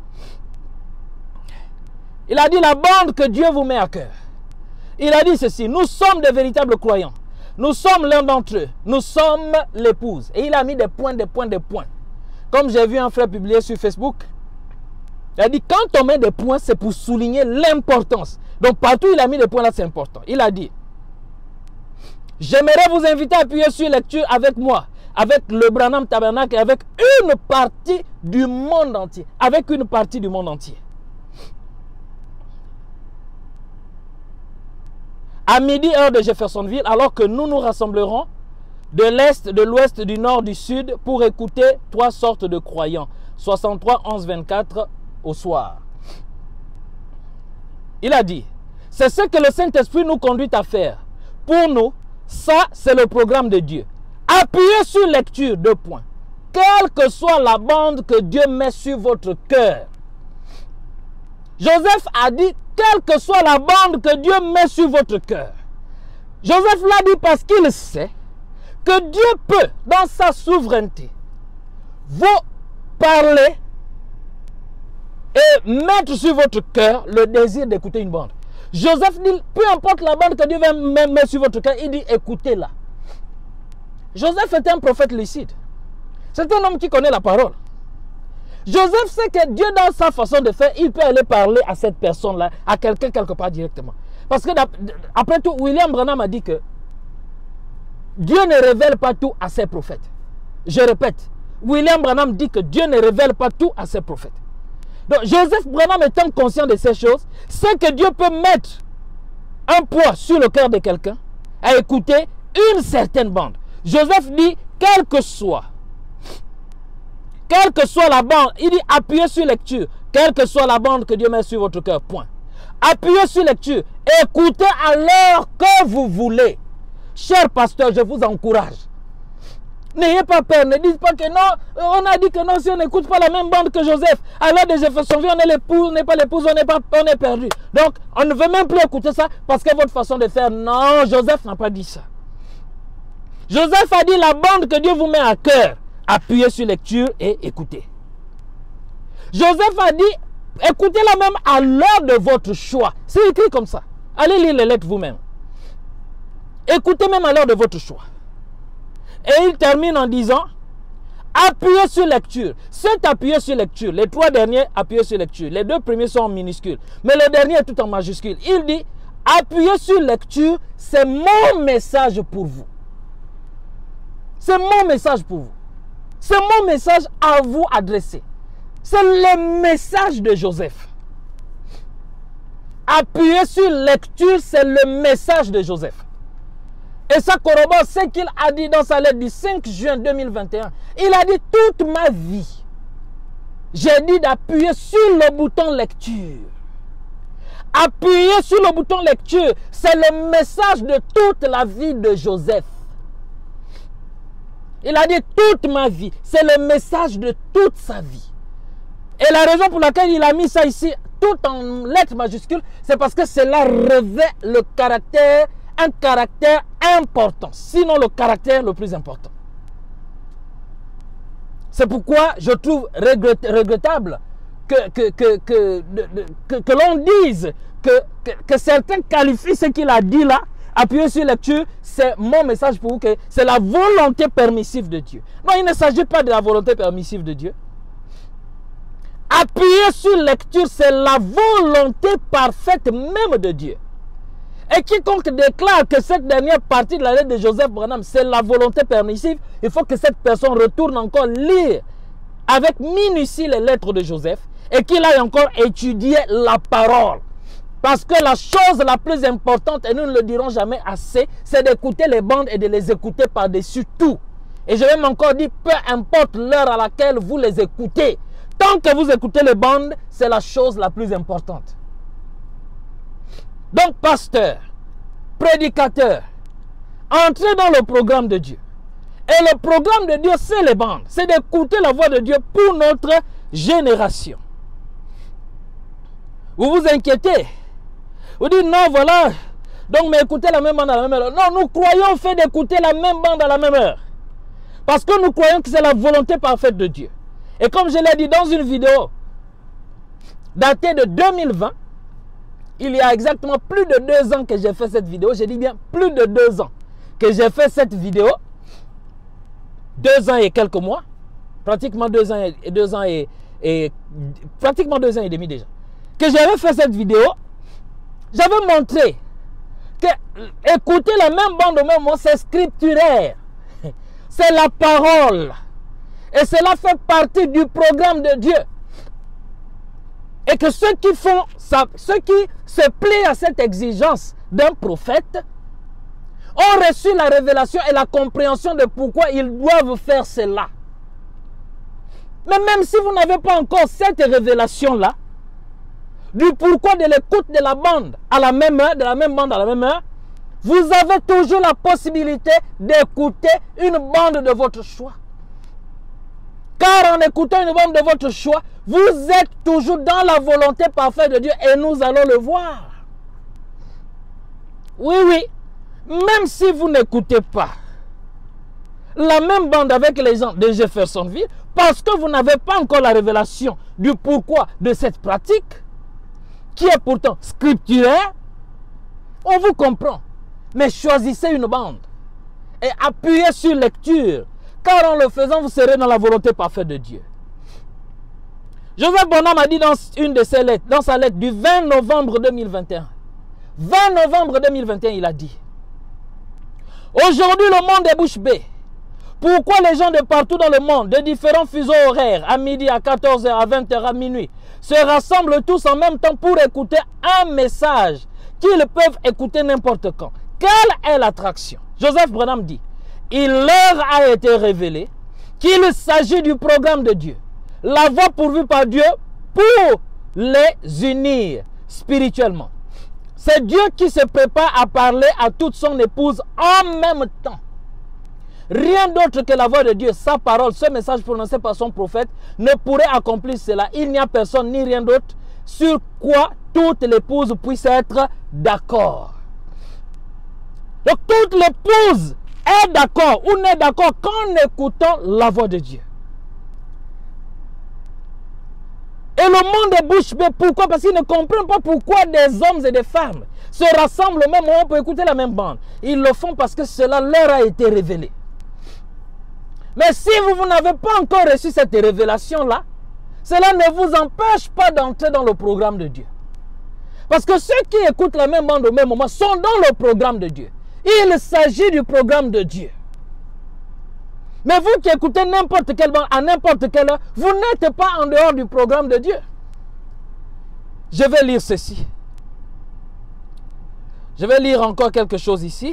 A: Il a dit la bande que Dieu vous met à cœur. Il a dit ceci, nous sommes de véritables croyants. Nous sommes l'un d'entre eux. Nous sommes l'épouse. Et il a mis des points, des points, des points. Comme j'ai vu un frère publier sur Facebook, il a dit quand on met des points, c'est pour souligner l'importance. Donc partout il a mis des points là, c'est important. Il a dit, j'aimerais vous inviter à appuyer sur lecture avec moi, avec le Branham Tabernacle et avec une partie du monde entier. Avec une partie du monde entier. À midi, heure de Jeffersonville, alors que nous nous rassemblerons de l'Est, de l'Ouest, du Nord, du Sud, pour écouter trois sortes de croyants. soixante-trois, onze, vingt-quatre au soir. Il a dit, c'est ce que le Saint-Esprit nous conduit à faire. Pour nous, ça, c'est le programme de Dieu. Appuyez sur lecture, deux points. Quelle que soit la bande que Dieu met sur votre cœur. Joseph a dit, quelle que soit la bande que Dieu met sur votre cœur. Joseph l'a dit parce qu'il sait que Dieu peut, dans sa souveraineté, vous parler et mettre sur votre cœur le désir d'écouter une bande. Joseph dit, peu importe la bande que Dieu va mettre sur votre cœur, il dit, écoutez-la. Joseph était un prophète lucide. C'est un homme qui connaît la parole. Joseph sait que Dieu, dans sa façon de faire, il peut aller parler à cette personne-là, à quelqu'un quelque part directement. Parce que, après tout, William Branham a dit que Dieu ne révèle pas tout à ses prophètes. Je répète, William Branham dit que Dieu ne révèle pas tout à ses prophètes. Donc, Joseph Branham étant conscient de ces choses, sait que Dieu peut mettre un poids sur le cœur de quelqu'un à écouter une certaine bande. Joseph dit, quelle que soit, quelle que soit la bande, il dit appuyez sur lecture, quelle que soit la bande que Dieu met sur votre cœur, point. Appuyez sur lecture. Écoutez à l'heure que vous voulez. Cher pasteur, je vous encourage. N'ayez pas peur, ne dites pas que non, on a dit que non, si on n'écoute pas la même bande que Joseph, à l'heure de Jeffersonville, on est l'épouse, on n'est pas l'épouse, on n'est pas, on est perdu. Donc, on ne veut même plus écouter ça parce que votre façon de faire, non, Joseph n'a pas dit ça. Joseph a dit la bande que Dieu vous met à cœur. Appuyez sur lecture et écoutez. Joseph a dit, écoutez-la même à l'heure de votre choix. C'est écrit comme ça. Allez lire les lettres vous-même. Écoutez même à l'heure de votre choix. Et il termine en disant, appuyez sur lecture. C'est appuyer sur lecture. Les trois derniers, appuyez sur lecture. Les deux premiers sont en minuscule. Mais le dernier est tout en majuscule. Il dit, appuyez sur lecture, c'est mon message pour vous. C'est mon message pour vous. C'est mon message à vous adresser. C'est le message de Joseph. Appuyer sur lecture, c'est le message de Joseph. Et ça corrobore ce qu'il a dit dans sa lettre du cinq juin deux mille vingt et un. Il a dit, toute ma vie, j'ai dit d'appuyer sur le bouton lecture. Appuyer sur le bouton lecture, c'est le message de toute la vie de Joseph. Il a dit, toute ma vie, c'est le message de toute sa vie. Et la raison pour laquelle il a mis ça ici, tout en lettres majuscules, c'est parce que cela revêt le caractère, un caractère important, sinon le caractère le plus important. C'est pourquoi je trouve regrettable que, que, que, que, que, que l'on dise que, que, que certains qualifient ce qu'il a dit là. Appuyez sur lecture, c'est mon message pour vous, que c'est la volonté permissive de Dieu. Non, il ne s'agit pas de la volonté permissive de Dieu. Appuyer sur lecture, c'est la volonté parfaite même de Dieu. Et quiconque déclare que cette dernière partie de la lettre de Joseph Branham, c'est la volonté permissive, il faut que cette personne retourne encore lire avec minutie les lettres de Joseph et qu'il aille encore étudier la parole. Parce que la chose la plus importante, et nous ne le dirons jamais assez, c'est d'écouter les bandes et de les écouter par-dessus tout. Et je vais même encore dire, peu importe l'heure à laquelle vous les écoutez, tant que vous écoutez les bandes, c'est la chose la plus importante. Donc, pasteur, prédicateur, entrez dans le programme de Dieu. Et le programme de Dieu, c'est les bandes. C'est d'écouter la voix de Dieu pour notre génération. Vous vous inquiétez. Vous dites, non, voilà. Donc, mais écoutez la même bande à la même heure. Non, nous croyons au fait d'écouter la même bande à la même heure. Parce que nous croyons que c'est la volonté parfaite de Dieu. Et comme je l'ai dit dans une vidéo datée de deux mille vingt, il y a exactement plus de deux ans que j'ai fait cette vidéo. Je dis bien plus de deux ans que j'ai fait cette vidéo. Deux ans et quelques mois. Pratiquement deux ans et, deux ans et, et pratiquement deux ans et demi déjà. Que j'avais fait cette vidéo. J'avais montré que écouter la même bande au même moment, c'est scripturaire. C'est la parole. Et cela fait partie du programme de Dieu. Et que ceux qui font ça, ceux qui se plient à cette exigence d'un prophète ont reçu la révélation et la compréhension de pourquoi ils doivent faire cela. Mais même si vous n'avez pas encore cette révélation-là, du pourquoi de l'écoute de la bande à la même heure, de la même bande à la même heure, vous avez toujours la possibilité d'écouter une bande de votre choix. Car en écoutant une bande de votre choix, vous êtes toujours dans la volonté parfaite de Dieu et nous allons le voir. Oui, oui, même si vous n'écoutez pas la même bande avec les gens de Jeffersonville, parce que vous n'avez pas encore la révélation du pourquoi de cette pratique, qui est pourtant scripturaire, on vous comprend. Mais choisissez une bande et appuyez sur lecture, car en le faisant, vous serez dans la volonté parfaite de Dieu. Joseph Branham a dit dans une de ses lettres, dans sa lettre du vingt novembre deux mille vingt et un, vingt novembre deux mille vingt et un, il a dit: aujourd'hui le monde est bouche bée. Pourquoi les gens de partout dans le monde, de différents fuseaux horaires, à midi, à quatorze heures, à vingt heures, à minuit, se rassemblent tous en même temps pour écouter un message qu'ils peuvent écouter n'importe quand? Quelle est l'attraction? Joseph Branham dit: il leur a été révélé qu'il s'agit du programme de Dieu, la voie pourvue par Dieu pour les unir, spirituellement. C'est Dieu qui se prépare à parler à toute son épouse en même temps. Rien d'autre que la voix de Dieu, sa parole, ce message prononcé par son prophète ne pourrait accomplir cela. Il n'y a personne ni rien d'autre sur quoi toute l'épouse puisse être d'accord. Donc toute l'épouse est d'accord ou n'est d'accord qu'en écoutant la voix de Dieu. Et le monde est bouche bée. Pourquoi? Parce qu'ils ne comprennent pas pourquoi des hommes et des femmes se rassemblent au même moment pour écouter la même bande. Ils le font parce que cela leur a été révélé. Mais si vous, vous n'avez pas encore reçu cette révélation-là, cela ne vous empêche pas d'entrer dans le programme de Dieu. Parce que ceux qui écoutent la même bande au même moment sont dans le programme de Dieu. Il s'agit du programme de Dieu. Mais vous qui écoutez n'importe quelle bande, à n'importe quelle heure, vous n'êtes pas en dehors du programme de Dieu. Je vais lire ceci. Je vais lire encore quelque chose ici.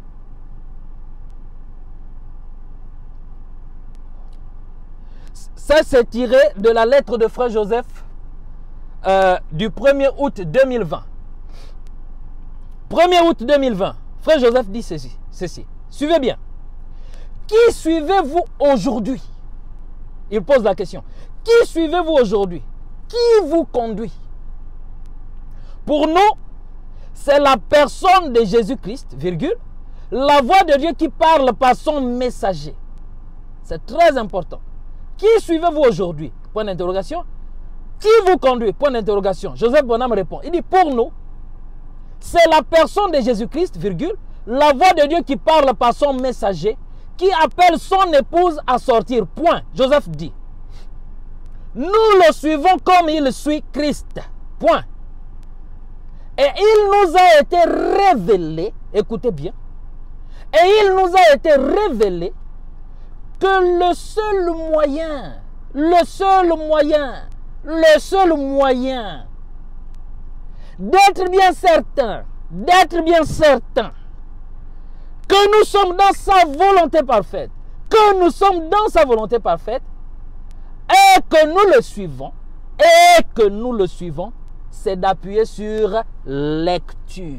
A: Ça, c'est tiré de la lettre de Frère Joseph euh, du premier août deux mille vingt. premier août deux mille vingt. Frère Joseph dit ceci. ceci. Suivez bien. Qui suivez-vous aujourd'hui? Il pose la question. Qui suivez-vous aujourd'hui? Qui vous conduit? Pour nous, c'est la personne de Jésus-Christ, virgule, la voix de Dieu qui parle par son messager. C'est très important. Qui suivez-vous aujourd'hui? Point d'interrogation. Qui vous conduit? Point d'interrogation. Joseph Bonhomme répond. Il dit, pour nous, c'est la personne de Jésus-Christ, virgule, la voix de Dieu qui parle par son messager, qui appelle son épouse à sortir. Point. Joseph dit. Nous le suivons comme il suit Christ. Point. Et il nous a été révélé, écoutez bien, et il nous a été révélé que le seul moyen, le seul moyen, le seul moyen d'être bien certain, d'être bien certain que nous sommes dans sa volonté parfaite, que nous sommes dans sa volonté parfaite, et que nous le suivons, et que nous le suivons, c'est d'appuyer sur lecture.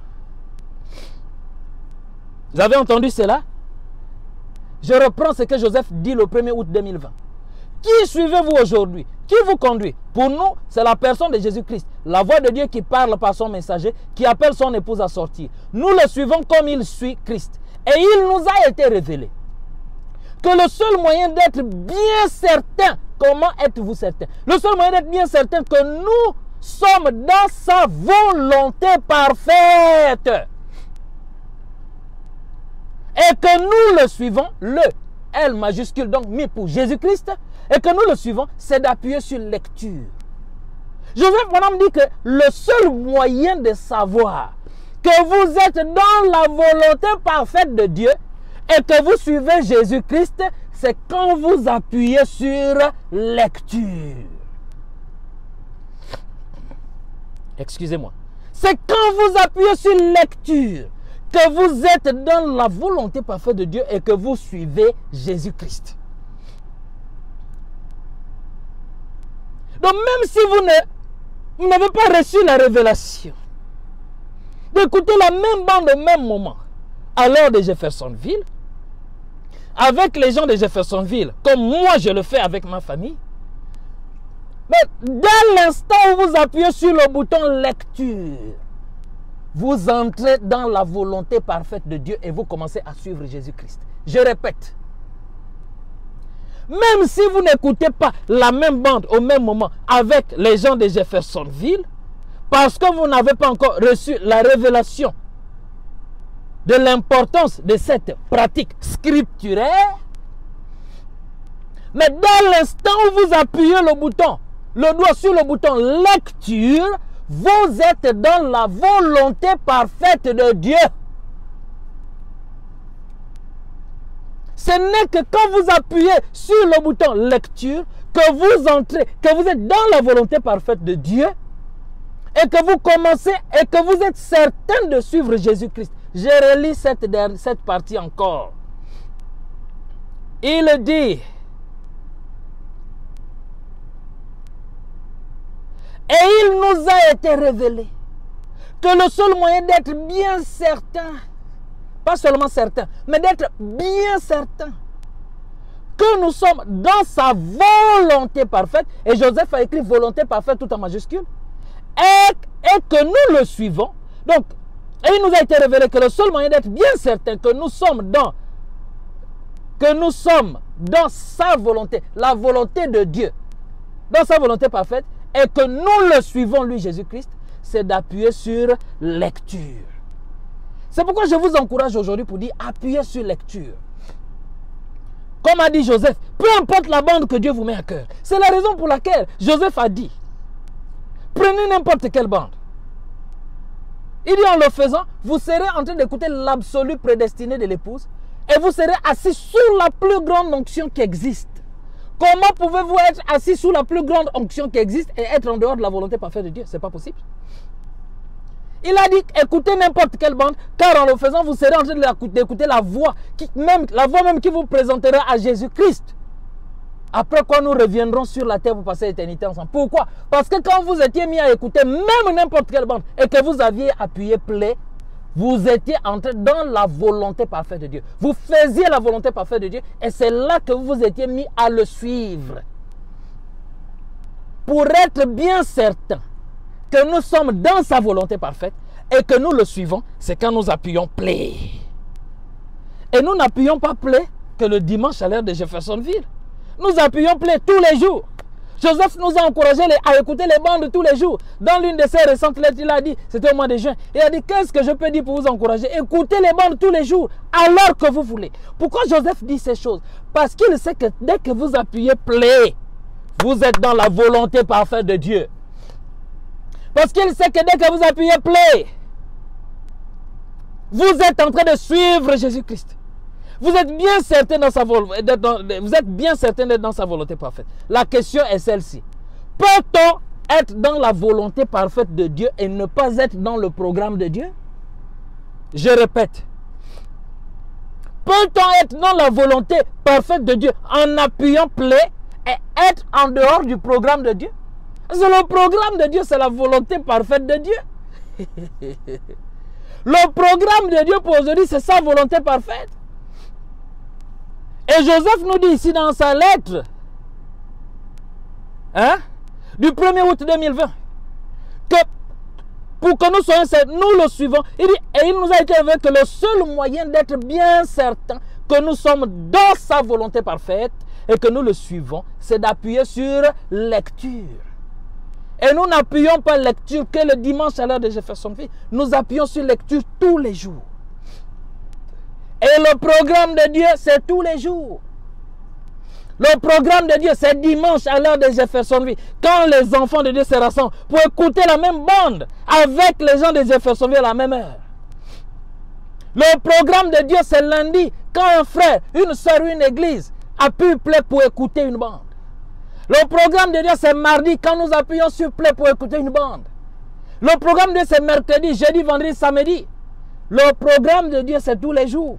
A: Vous avez entendu cela? Je reprends ce que Joseph dit le premier août deux mille vingt. Qui suivez-vous aujourd'hui? Qui vous conduit? Pour nous, c'est la personne de Jésus-Christ, la voix de Dieu qui parle par son messager, qui appelle son épouse à sortir. Nous le suivons comme il suit Christ. Et il nous a été révélé que le seul moyen d'être bien certain, comment êtes-vous certain? Le seul moyen d'être bien certain que nous sommes dans sa volonté parfaite et que nous le suivons, le L majuscule donc mis pour Jésus-Christ, et que nous le suivons, c'est d'appuyer sur lecture. Joseph Bonhomme dit que le seul moyen de savoir que vous êtes dans la volonté parfaite de Dieu et que vous suivez Jésus-Christ, c'est quand vous appuyez sur lecture. Excusez-moi. C'est quand vous appuyez sur lecture que vous êtes dans la volonté parfaite de Dieu et que vous suivez Jésus-Christ. Donc même si vous n'avez pas reçu la révélation d'écouter la même bande au même moment à l'heure de Jeffersonville, avec les gens de Jeffersonville, comme moi je le fais avec ma famille, mais dès l'instant où vous appuyez sur le bouton lecture, vous entrez dans la volonté parfaite de Dieu et vous commencez à suivre Jésus-Christ. Je répète, même si vous n'écoutez pas la même bande au même moment avec les gens de Jeffersonville, parce que vous n'avez pas encore reçu la révélation de l'importance de cette pratique scripturaire, mais dès l'instant où vous appuyez le bouton, le doigt sur le bouton lecture, vous êtes dans la volonté parfaite de Dieu. Ce n'est que quand vous appuyez sur le bouton lecture que vous entrez, que vous êtes dans la volonté parfaite de Dieu et que vous commencez et que vous êtes certain de suivre Jésus-Christ. Je relis cette, cette partie encore. Il dit: Et il nous a été révélé que le seul moyen d'être bien certain, pas seulement certain, mais d'être bien certain que nous sommes dans sa volonté parfaite, et Joseph a écrit volonté parfaite tout en majuscule, et, et que nous le suivons. Donc, et il nous a été révélé que le seul moyen d'être bien certain que nous sommes dans que nous sommes dans sa volonté, la volonté de Dieu, dans sa volonté parfaite, et que nous le suivons, lui, Jésus-Christ, c'est d'appuyer sur lecture. C'est pourquoi je vous encourage aujourd'hui pour dire appuyez sur lecture. Comme a dit Joseph, peu importe la bande que Dieu vous met à cœur. C'est la raison pour laquelle Joseph a dit, prenez n'importe quelle bande. Il dit en le faisant, vous serez en train d'écouter l'absolu prédestiné de l'épouse et vous serez assis sous la plus grande onction qui existe. Comment pouvez-vous être assis sous la plus grande onction qui existe et être en dehors de la volonté parfaite de Dieu? Ce n'est pas possible. Il a dit, écoutez n'importe quelle bande, car en le faisant, vous serez en train d'écouter la voix, qui, même, la voix même qui vous présentera à Jésus-Christ. Après quoi, nous reviendrons sur la terre pour passer l'éternité ensemble. Pourquoi? Parce que quand vous étiez mis à écouter même n'importe quelle bande et que vous aviez appuyé play, vous étiez entré dans la volonté parfaite de Dieu. Vous faisiez la volonté parfaite de Dieu et c'est là que vous étiez mis à le suivre. Pour être bien certain que nous sommes dans sa volonté parfaite et que nous le suivons, c'est quand nous appuyons play. Et nous n'appuyons pas play que le dimanche à l'heure de Jeffersonville. Nous appuyons play tous les jours. Joseph nous a encouragés à écouter les bandes tous les jours. Dans l'une de ses récentes lettres, il a dit, c'était au mois de juin, il a dit, qu'est-ce que je peux dire pour vous encourager? Écoutez les bandes tous les jours, à l'heure que vous voulez. Pourquoi Joseph dit ces choses? Parce qu'il sait que dès que vous appuyez play, vous êtes dans la volonté parfaite de Dieu. Parce qu'il sait que dès que vous appuyez play, vous êtes en train de suivre Jésus-Christ. Vous êtes bien certain dans sa volonté, vous êtes bien certain d'être dans sa volonté parfaite. La question est celle-ci. Peut-on être dans la volonté parfaite de Dieu et ne pas être dans le programme de Dieu? Je répète. Peut-on être dans la volonté parfaite de Dieu en appuyant play et être en dehors du programme de Dieu? C'est le programme de Dieu, c'est la volonté parfaite de Dieu. Le programme de Dieu pour aujourd'hui, c'est sa volonté parfaite. Et Joseph nous dit ici dans sa lettre, hein, du premier août deux mille vingt, que pour que nous soyons certains, nous le suivons. Il dit, et il nous a été révélé que le seul moyen d'être bien certain que nous sommes dans sa volonté parfaite et que nous le suivons, c'est d'appuyer sur lecture. Et nous n'appuyons pas lecture que le dimanche à l'heure de Jeffersonville. Nous appuyons sur lecture tous les jours. Et le programme de Dieu, c'est tous les jours. Le programme de Dieu, c'est dimanche à l'heure de Jeffersonville. Quand les enfants de Dieu se rassemblent pour écouter la même bande avec les gens de Jeffersonville à la même heure. Le programme de Dieu, c'est lundi. Quand un frère, une soeur ou une église appuie play pour écouter une bande. Le programme de Dieu, c'est mardi. Quand nous appuyons sur play pour écouter une bande. Le programme de Dieu, c'est mercredi, jeudi, vendredi, samedi. Le programme de Dieu, c'est tous les jours.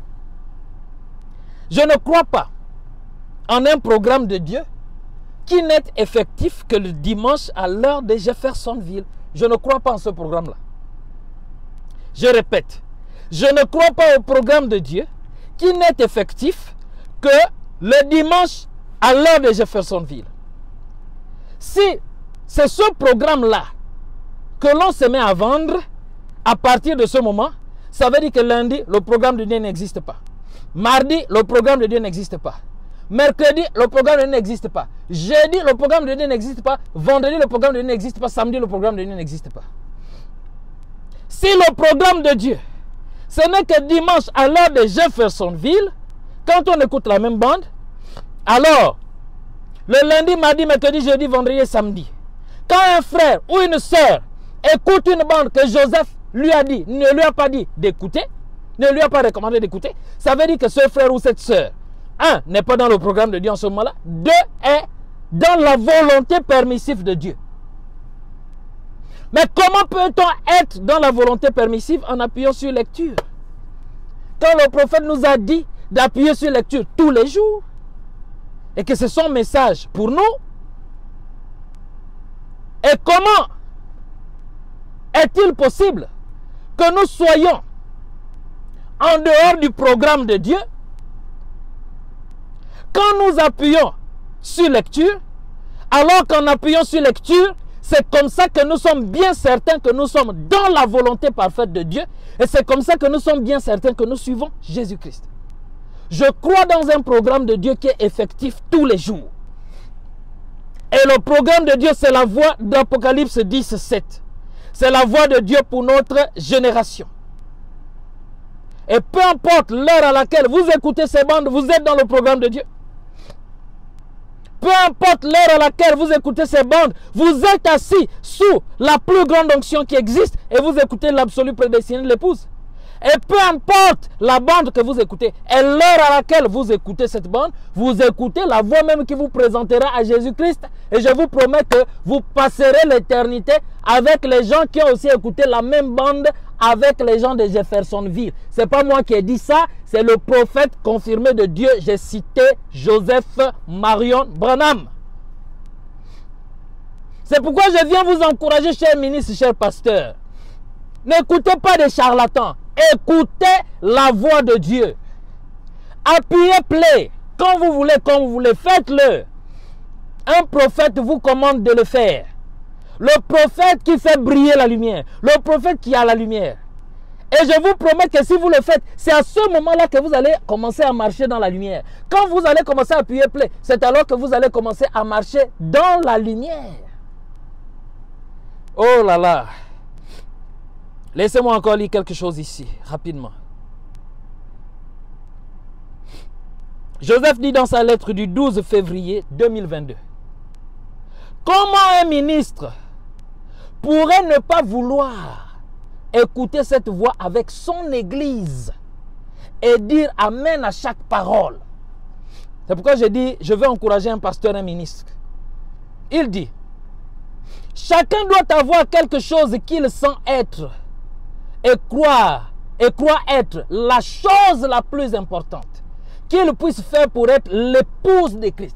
A: Je ne crois pas en un programme de Dieu qui n'est effectif que le dimanche à l'heure de Jeffersonville. Je ne crois pas en ce programme-là. Je répète, je ne crois pas au programme de Dieu qui n'est effectif que le dimanche à l'heure de Jeffersonville. Si c'est ce programme-là que l'on se met à vendre, à partir de ce moment, ça veut dire que lundi, le programme de Dieu n'existe pas. Mardi, le programme de Dieu n'existe pas. Mercredi, le programme de Dieu n'existe pas. Jeudi, le programme de Dieu n'existe pas. Vendredi, le programme de Dieu n'existe pas. Samedi, le programme de Dieu n'existe pas. Si le programme de Dieu, ce n'est que dimanche à l'heure de Jeffersonville, quand on écoute la même bande, alors, le lundi, mardi, mercredi, jeudi, vendredi et samedi, quand un frère ou une soeur écoute une bande que Joseph lui a dit, ne lui a pas dit d'écouter, ne lui a pas recommandé d'écouter, ça veut dire que ce frère ou cette soeur, un, n'est pas dans le programme de Dieu en ce moment-là, deux, est dans la volonté permissive de Dieu. Mais comment peut-on être dans la volonté permissive en appuyant sur lecture? Quand le prophète nous a dit d'appuyer sur lecture tous les jours, et que c'est son message pour nous, et comment est-il possible que nous soyons en dehors du programme de Dieu? Quand nous appuyons sur lecture, alors qu'en appuyant sur lecture, c'est comme ça que nous sommes bien certains que nous sommes dans la volonté parfaite de Dieu. Et c'est comme ça que nous sommes bien certains que nous suivons Jésus-Christ. Je crois dans un programme de Dieu qui est effectif tous les jours. Et le programme de Dieu, c'est la voie d'Apocalypse dix, sept. C'est la voie de Dieu pour notre génération. Et peu importe l'heure à laquelle vous écoutez ces bandes, vous êtes dans le programme de Dieu. Peu importe l'heure à laquelle vous écoutez ces bandes, vous êtes assis sous la plus grande onction qui existe et vous écoutez l'absolu prédestiné de l'épouse. Et peu importe la bande que vous écoutez et l'heure à laquelle vous écoutez cette bande, vous écoutez la voix même qui vous présentera à Jésus-Christ. Et je vous promets que vous passerez l'éternité avec les gens qui ont aussi écouté la même bande avec les gens de Jeffersonville. Ce n'est pas moi qui ai dit ça, c'est le prophète confirmé de Dieu. J'ai cité Joseph Marion Branham. C'est pourquoi je viens vous encourager, chers ministres, chers pasteurs. N'écoutez pas des charlatans. Écoutez la voix de Dieu. Appuyez play. Quand vous voulez, quand vous voulez, faites-le. Un prophète vous commande de le faire. Le prophète qui fait briller la lumière. Le prophète qui a la lumière. Et je vous promets que si vous le faites, c'est à ce moment-là que vous allez commencer à marcher dans la lumière. Quand vous allez commencer à appuyer play, c'est alors que vous allez commencer à marcher dans la lumière. Oh là là. Laissez-moi encore lire quelque chose ici, rapidement. Joseph dit dans sa lettre du douze février deux mille vingt-deux. Comment un ministre pourrait ne pas vouloir écouter cette voix avec son église et dire amen à chaque parole? C'est pourquoi je dis, je veux encourager un pasteur, un ministre. Il dit, chacun doit avoir quelque chose qu'il sent être et croire, et croire être la chose la plus importante qu'il puisse faire pour être l'épouse de Christ.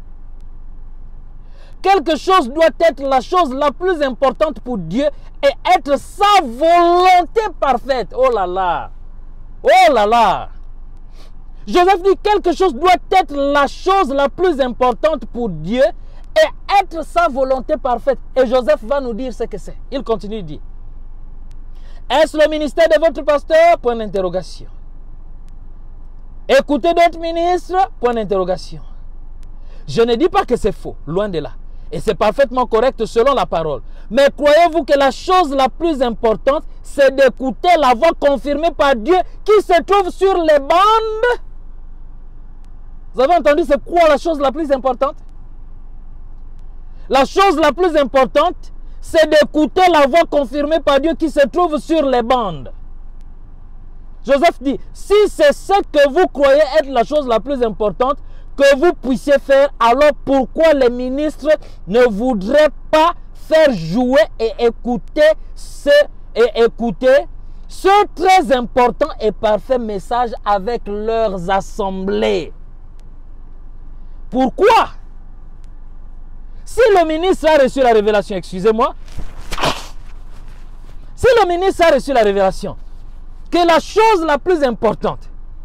A: Quelque chose doit être la chose la plus importante pour Dieu et être sa volonté parfaite. Oh là là! Oh là là! Joseph dit quelque chose doit être la chose la plus importante pour Dieu et être sa volonté parfaite. Et Joseph va nous dire ce que c'est. Il continue de dire. Est-ce le ministère de votre pasteur? Point d'interrogation. Écoutez d'autres ministres? Point d'interrogation. Je ne dis pas que c'est faux, loin de là. Et c'est parfaitement correct selon la parole. Mais croyez-vous que la chose la plus importante, c'est d'écouter la voix confirmée par Dieu qui se trouve sur les bandes? Vous avez entendu, c'est quoi la chose la plus importante? La chose la plus importante, c'est d'écouter la voix confirmée par Dieu qui se trouve sur les bandes. Joseph dit, si c'est ce que vous croyez être la chose la plus importante que vous puissiez faire, alors pourquoi les ministres ne voudraient pas faire jouer et écouter ce, et écouter ce très important et parfait message avec leurs assemblées? Pourquoi? Si le ministre a reçu la révélation, excusez-moi, si le ministre a reçu la révélation, que la chose la plus importante,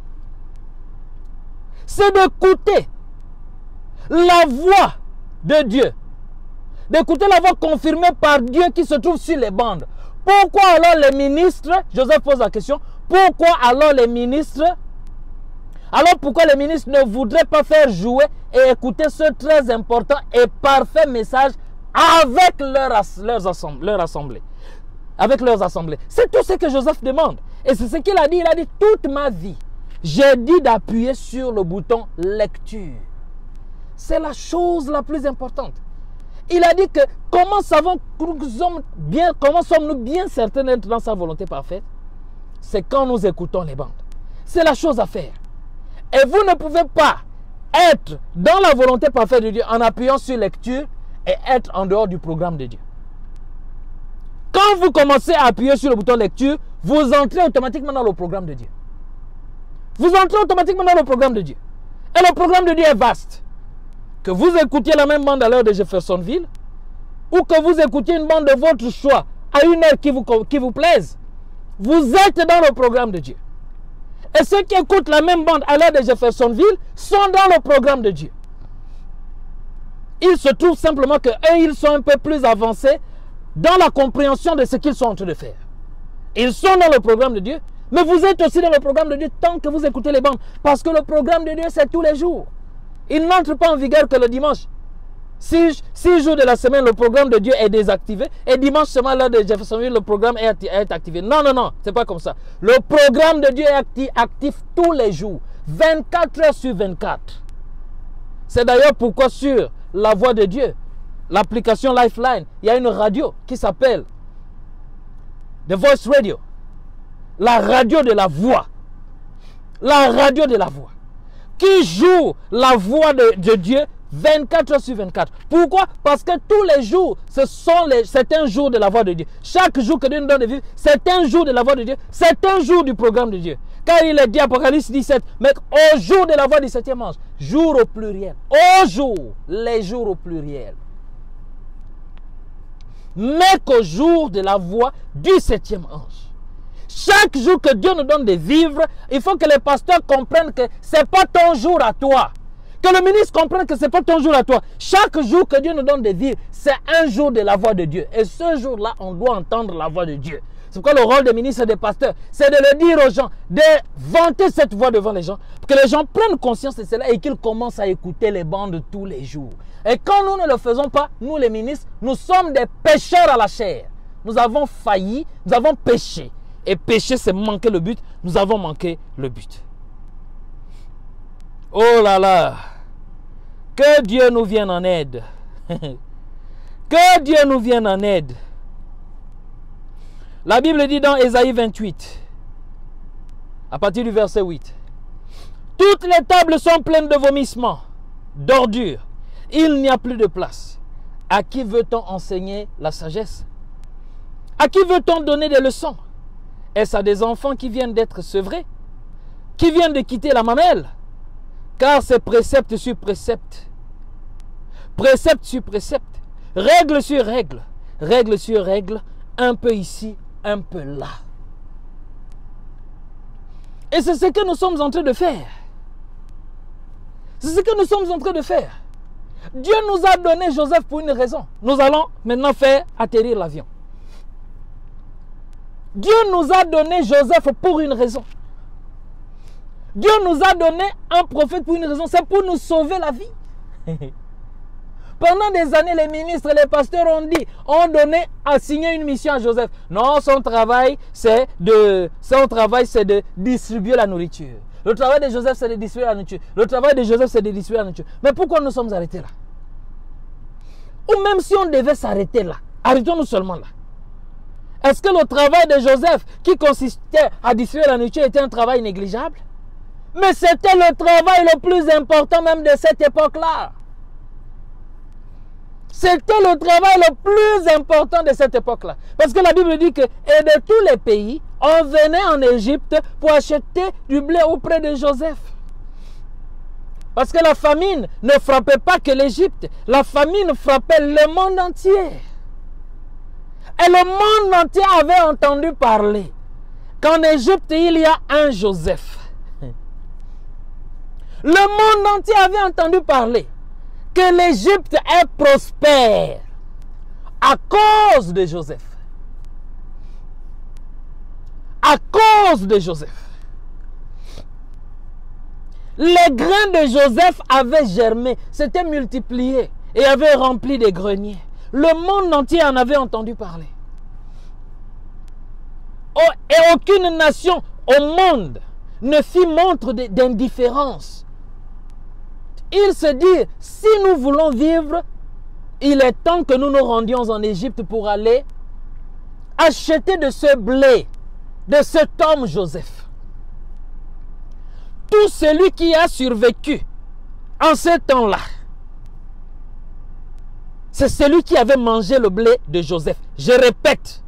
A: c'est d'écouter la voix de Dieu, d'écouter la voix confirmée par Dieu qui se trouve sur les bandes. Pourquoi alors les ministres, Joseph pose la question, pourquoi alors les ministres, alors pourquoi les ministres ne voudraient pas faire jouer et écouter ce très important et parfait message avec leur, leurs assemblées, leur assemblée, avec leurs assemblées? C'est tout ce que Joseph demande. Et c'est ce qu'il a dit. Il a dit, toute ma vie, j'ai dit d'appuyer sur le bouton lecture. C'est la chose la plus importante. Il a dit que comment savons-nous bien, comment sommes-nous bien certains d'être dans sa volonté parfaite? C'est quand nous écoutons les bandes. C'est la chose à faire. Et vous ne pouvez pas être dans la volonté parfaite de Dieu en appuyant sur lecture et être en dehors du programme de Dieu. Quand vous commencez à appuyer sur le bouton lecture, vous entrez automatiquement dans le programme de Dieu. Vous entrez automatiquement dans le programme de Dieu. Et le programme de Dieu est vaste. Que vous écoutiez la même bande à l'heure de Jeffersonville, ou que vous écoutiez une bande de votre choix à une heure qui vous, qui vous plaise. Vous êtes dans le programme de Dieu. Et ceux qui écoutent la même bande à l'heure de Jeffersonville sont dans le programme de Dieu. Il se trouve simplement qu'eux, ils sont un peu plus avancés dans la compréhension de ce qu'ils sont en train de faire. Ils sont dans le programme de Dieu, mais vous êtes aussi dans le programme de Dieu tant que vous écoutez les bandes. Parce que le programme de Dieu, c'est tous les jours. Il n'entre pas en vigueur que le dimanche. Six, six jours de la semaine, le programme de Dieu est désactivé. Et dimanche seulement, l'heure de Jeffersonville, le programme est, est activé. Non, non, non, c'est pas comme ça. Le programme de Dieu est actif, actif tous les jours. vingt-quatre heures sur vingt-quatre. C'est d'ailleurs pourquoi sur la voix de Dieu, l'application Lifeline, il y a une radio qui s'appelle The Voice Radio. La radio de la voix. La radio de la voix. Qui joue la voix de, de Dieu vingt-quatre heures sur vingt-quatre. Pourquoi? Parce que tous les jours, ce sont les, c'est un jour de la voix de Dieu. Chaque jour que Dieu nous donne de vivre, c'est un jour de la voix de Dieu. C'est un jour du programme de Dieu. Car il est dit, Apocalypse dix-sept, mais au jour de la voix du septième ange, jour au pluriel. Au jour, les jours au pluriel. Mais qu'au jour de la voix du septième ange. Chaque jour que Dieu nous donne de vivre, il faut que les pasteurs comprennent que ce n'est pas ton jour à toi. Que le ministre comprenne que ce n'est pas ton jour à toi. Chaque jour que Dieu nous donne de vivre, c'est un jour de la voix de Dieu. Et ce jour-là, on doit entendre la voix de Dieu. C'est pourquoi le rôle des ministres et des pasteurs, c'est de le dire aux gens, de vanter cette voix devant les gens, pour que les gens prennent conscience de cela et qu'ils commencent à écouter les bandes tous les jours. Et quand nous ne le faisons pas, nous les ministres, nous sommes des pécheurs à la chair. Nous avons failli, nous avons péché. Et pécher, c'est manquer le but. Nous avons manqué le but. Oh là là! Que Dieu nous vienne en aide. Que Dieu nous vienne en aide. La Bible dit dans Ésaïe vingt-huit, à partir du verset huit, « Toutes les tables sont pleines de vomissements, d'ordures. Il n'y a plus de place. À qui veut-on enseigner la sagesse? À qui veut-on donner des leçons? Est-ce à des enfants qui viennent d'être sevrés, qui viennent de quitter la mamelle? Car c'est précepte sur précepte, précepte sur précepte, règle sur règle, règle sur règle, un peu ici, un peu là. » Et c'est ce que nous sommes en train de faire. C'est ce que nous sommes en train de faire. Dieu nous a donné Joseph pour une raison. Nous allons maintenant faire atterrir l'avion. Dieu nous a donné Joseph pour une raison. Dieu nous a donné un prophète pour une raison. C'est pour nous sauver la vie. Pendant des années, les ministres et les pasteurs ont dit, ont donné, assigné une mission à Joseph. Non, son travail, c'est de, son travail, c'est de distribuer la nourriture. Le travail de Joseph, c'est de distribuer la nourriture. Le travail de Joseph, c'est de distribuer la nourriture. Mais pourquoi nous sommes arrêtés là? Ou même si on devait s'arrêter là, arrêtons-nous seulement là. Est-ce que le travail de Joseph, qui consistait à distribuer la nourriture, était un travail négligeable? Mais c'était le travail le plus important même de cette époque-là. C'était le travail le plus important de cette époque-là. Parce que la Bible dit que et de tous les pays, on venait en Égypte pour acheter du blé auprès de Joseph. Parce que la famine ne frappait pas que l'Égypte. La famine frappait le monde entier. Et le monde entier avait entendu parler qu'en Égypte, il y a un Joseph. Le monde entier avait entendu parler que l'Égypte est prospère à cause de Joseph. À cause de Joseph. Les grains de Joseph avaient germé, s'étaient multipliés et avaient rempli des greniers. Le monde entier en avait entendu parler. Oh, et aucune nation au monde ne fit montre d'indifférence. Il se dit, si nous voulons vivre, il est temps que nous nous rendions en Égypte pour aller acheter de ce blé, de cet homme Joseph. Tout celui qui a survécu en ce temps-là, c'est celui qui avait mangé le blé de Joseph. Je répète,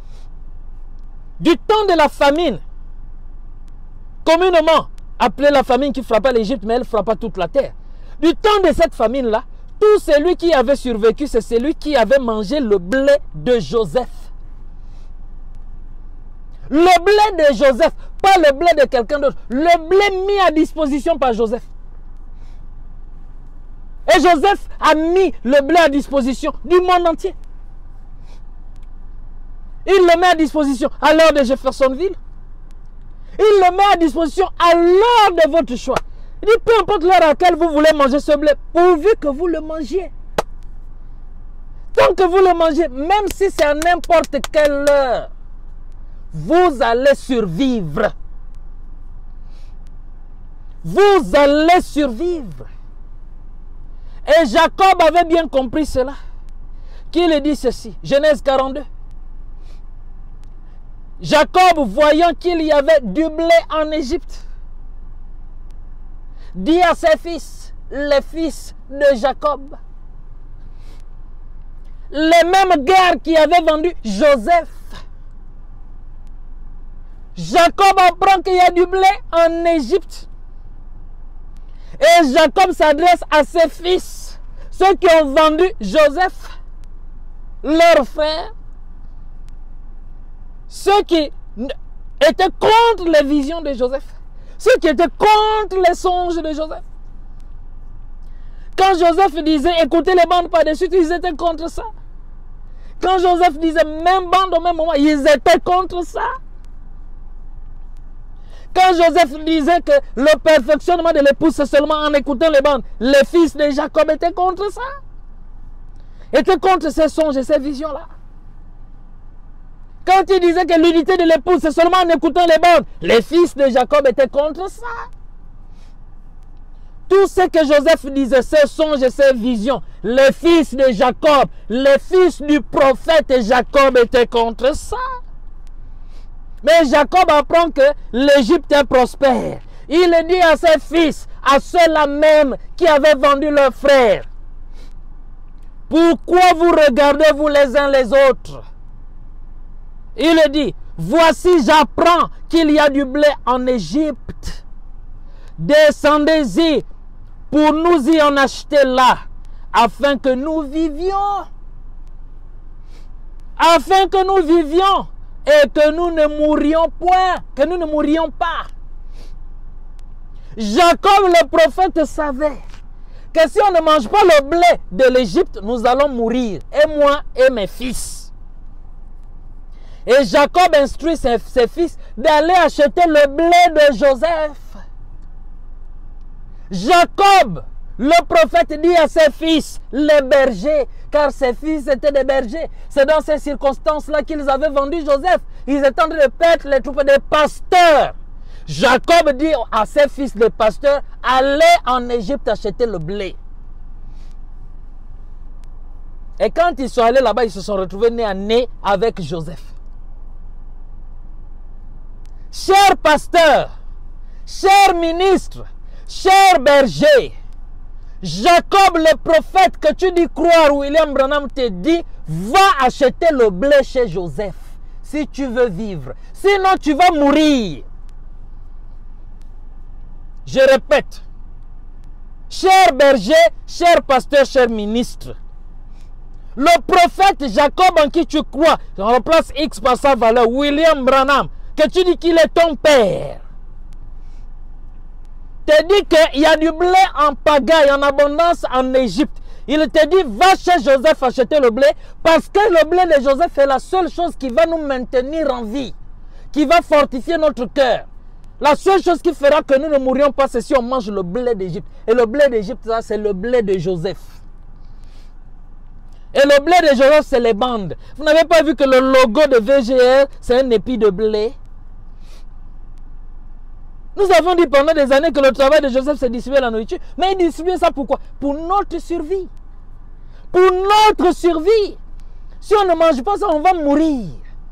A: du temps de la famine, communément appelée la famine qui frappa l'Égypte, mais elle frappa toute la terre. Du temps de cette famine-là, tout celui qui avait survécu, c'est celui qui avait mangé le blé de Joseph. Le blé de Joseph, pas le blé de quelqu'un d'autre. Le blé mis à disposition par Joseph. Et Joseph a mis le blé à disposition du monde entier. Il le met à disposition à l'heure de Jeffersonville. Il le met à disposition à l'heure de votre choix. Il dit, peu importe l'heure à laquelle vous voulez manger ce blé, pourvu que vous le mangiez. Tant que vous le mangez, même si c'est à n'importe quelle heure, vous allez survivre. Vous allez survivre. Et Jacob avait bien compris cela. Qu'il dit ceci, Genèse quarante-deux. Jacob, voyant qu'il y avait du blé en Égypte, dit à ses fils, les fils de Jacob, les mêmes gars qui avaient vendu Joseph. Jacob apprend qu'il y a du blé en Égypte. Et Jacob s'adresse à ses fils, ceux qui ont vendu Joseph, leur frère, ceux qui étaient contre les visions de Joseph, ceux qui étaient contre les songes de Joseph. Quand Joseph disait écoutez les bandes par-dessus, ils étaient contre ça. Quand Joseph disait même bande au même moment, ils étaient contre ça. Quand Joseph disait que le perfectionnement de l'épouse c'est seulement en écoutant les bandes, les fils de Jacob étaient contre ça. Étaient contre ces songes et ces visions-là. Quand il disait que l'unité de l'épouse c'est seulement en écoutant les bandes, les fils de Jacob étaient contre ça. Tout ce que Joseph disait, ces songes et ces visions, les fils de Jacob, les fils du prophète Jacob étaient contre ça. Mais Jacob apprend que l'Égypte est prospère. Il dit à ses fils, à ceux-là même qui avaient vendu leurs frères, pourquoi vous regardez-vous les uns les autres? Il dit, voici j'apprends qu'il y a du blé en Égypte. Descendez-y pour nous y en acheter là, afin que nous vivions. Afin que nous vivions. Et que nous ne mourions point, que nous ne mourions pas. Jacob le prophète savait que si on ne mange pas le blé de l'Égypte, nous allons mourir, et moi et mes fils. Et Jacob instruit ses, ses fils d'aller acheter le blé de Joseph. Jacob, le prophète, dit à ses fils, les bergers, car ses fils étaient des bergers. C'est dans ces circonstances-là qu'ils avaient vendu Joseph. Ils étaient en train de perdre les troupes des pasteurs. Jacob dit à ses fils de pasteurs, allez en Égypte acheter le blé. Et quand ils sont allés là-bas, ils se sont retrouvés nez à nez avec Joseph. Chers pasteurs, chers ministres, chers bergers, Jacob le prophète que tu dis croire, William Branham te dit, va acheter le blé chez Joseph si tu veux vivre. Sinon tu vas mourir. Je répète, chers bergers, chers pasteurs, chers ministres, le prophète Jacob en qui tu crois, on remplace X par sa valeur, William Branham, que tu dis qu'il est ton père, te dit qu'il y a du blé en pagaille, en abondance en Égypte. Il te dit, va chez Joseph acheter le blé, parce que le blé de Joseph est la seule chose qui va nous maintenir en vie, qui va fortifier notre cœur. La seule chose qui fera que nous ne mourions pas, c'est si on mange le blé d'Égypte. Et le blé d'Égypte, ça, c'est le blé de Joseph. Et le blé de Joseph, c'est les bandes. Vous n'avez pas vu que le logo de V G R, c'est un épi de blé? Nous avons dit pendant des années que le travail de Joseph, c'est distribuer la nourriture. Mais il distribue ça pourquoi? Pour notre survie. Pour notre survie. Si on ne mange pas ça, on va mourir.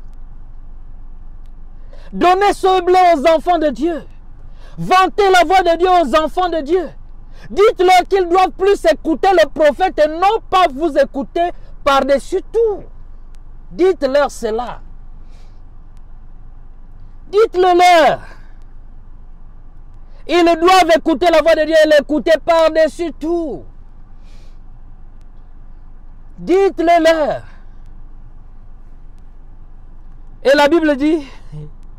A: Donnez ce blé aux enfants de Dieu. Vantez la voix de Dieu aux enfants de Dieu. Dites-leur qu'ils doivent plus écouter le prophète et non pas vous écouter par-dessus tout. Dites-leur cela. Dites-le leur. Ils doivent écouter la voix de Dieu et l'écouter par-dessus tout. Dites-le leur. Et la Bible dit,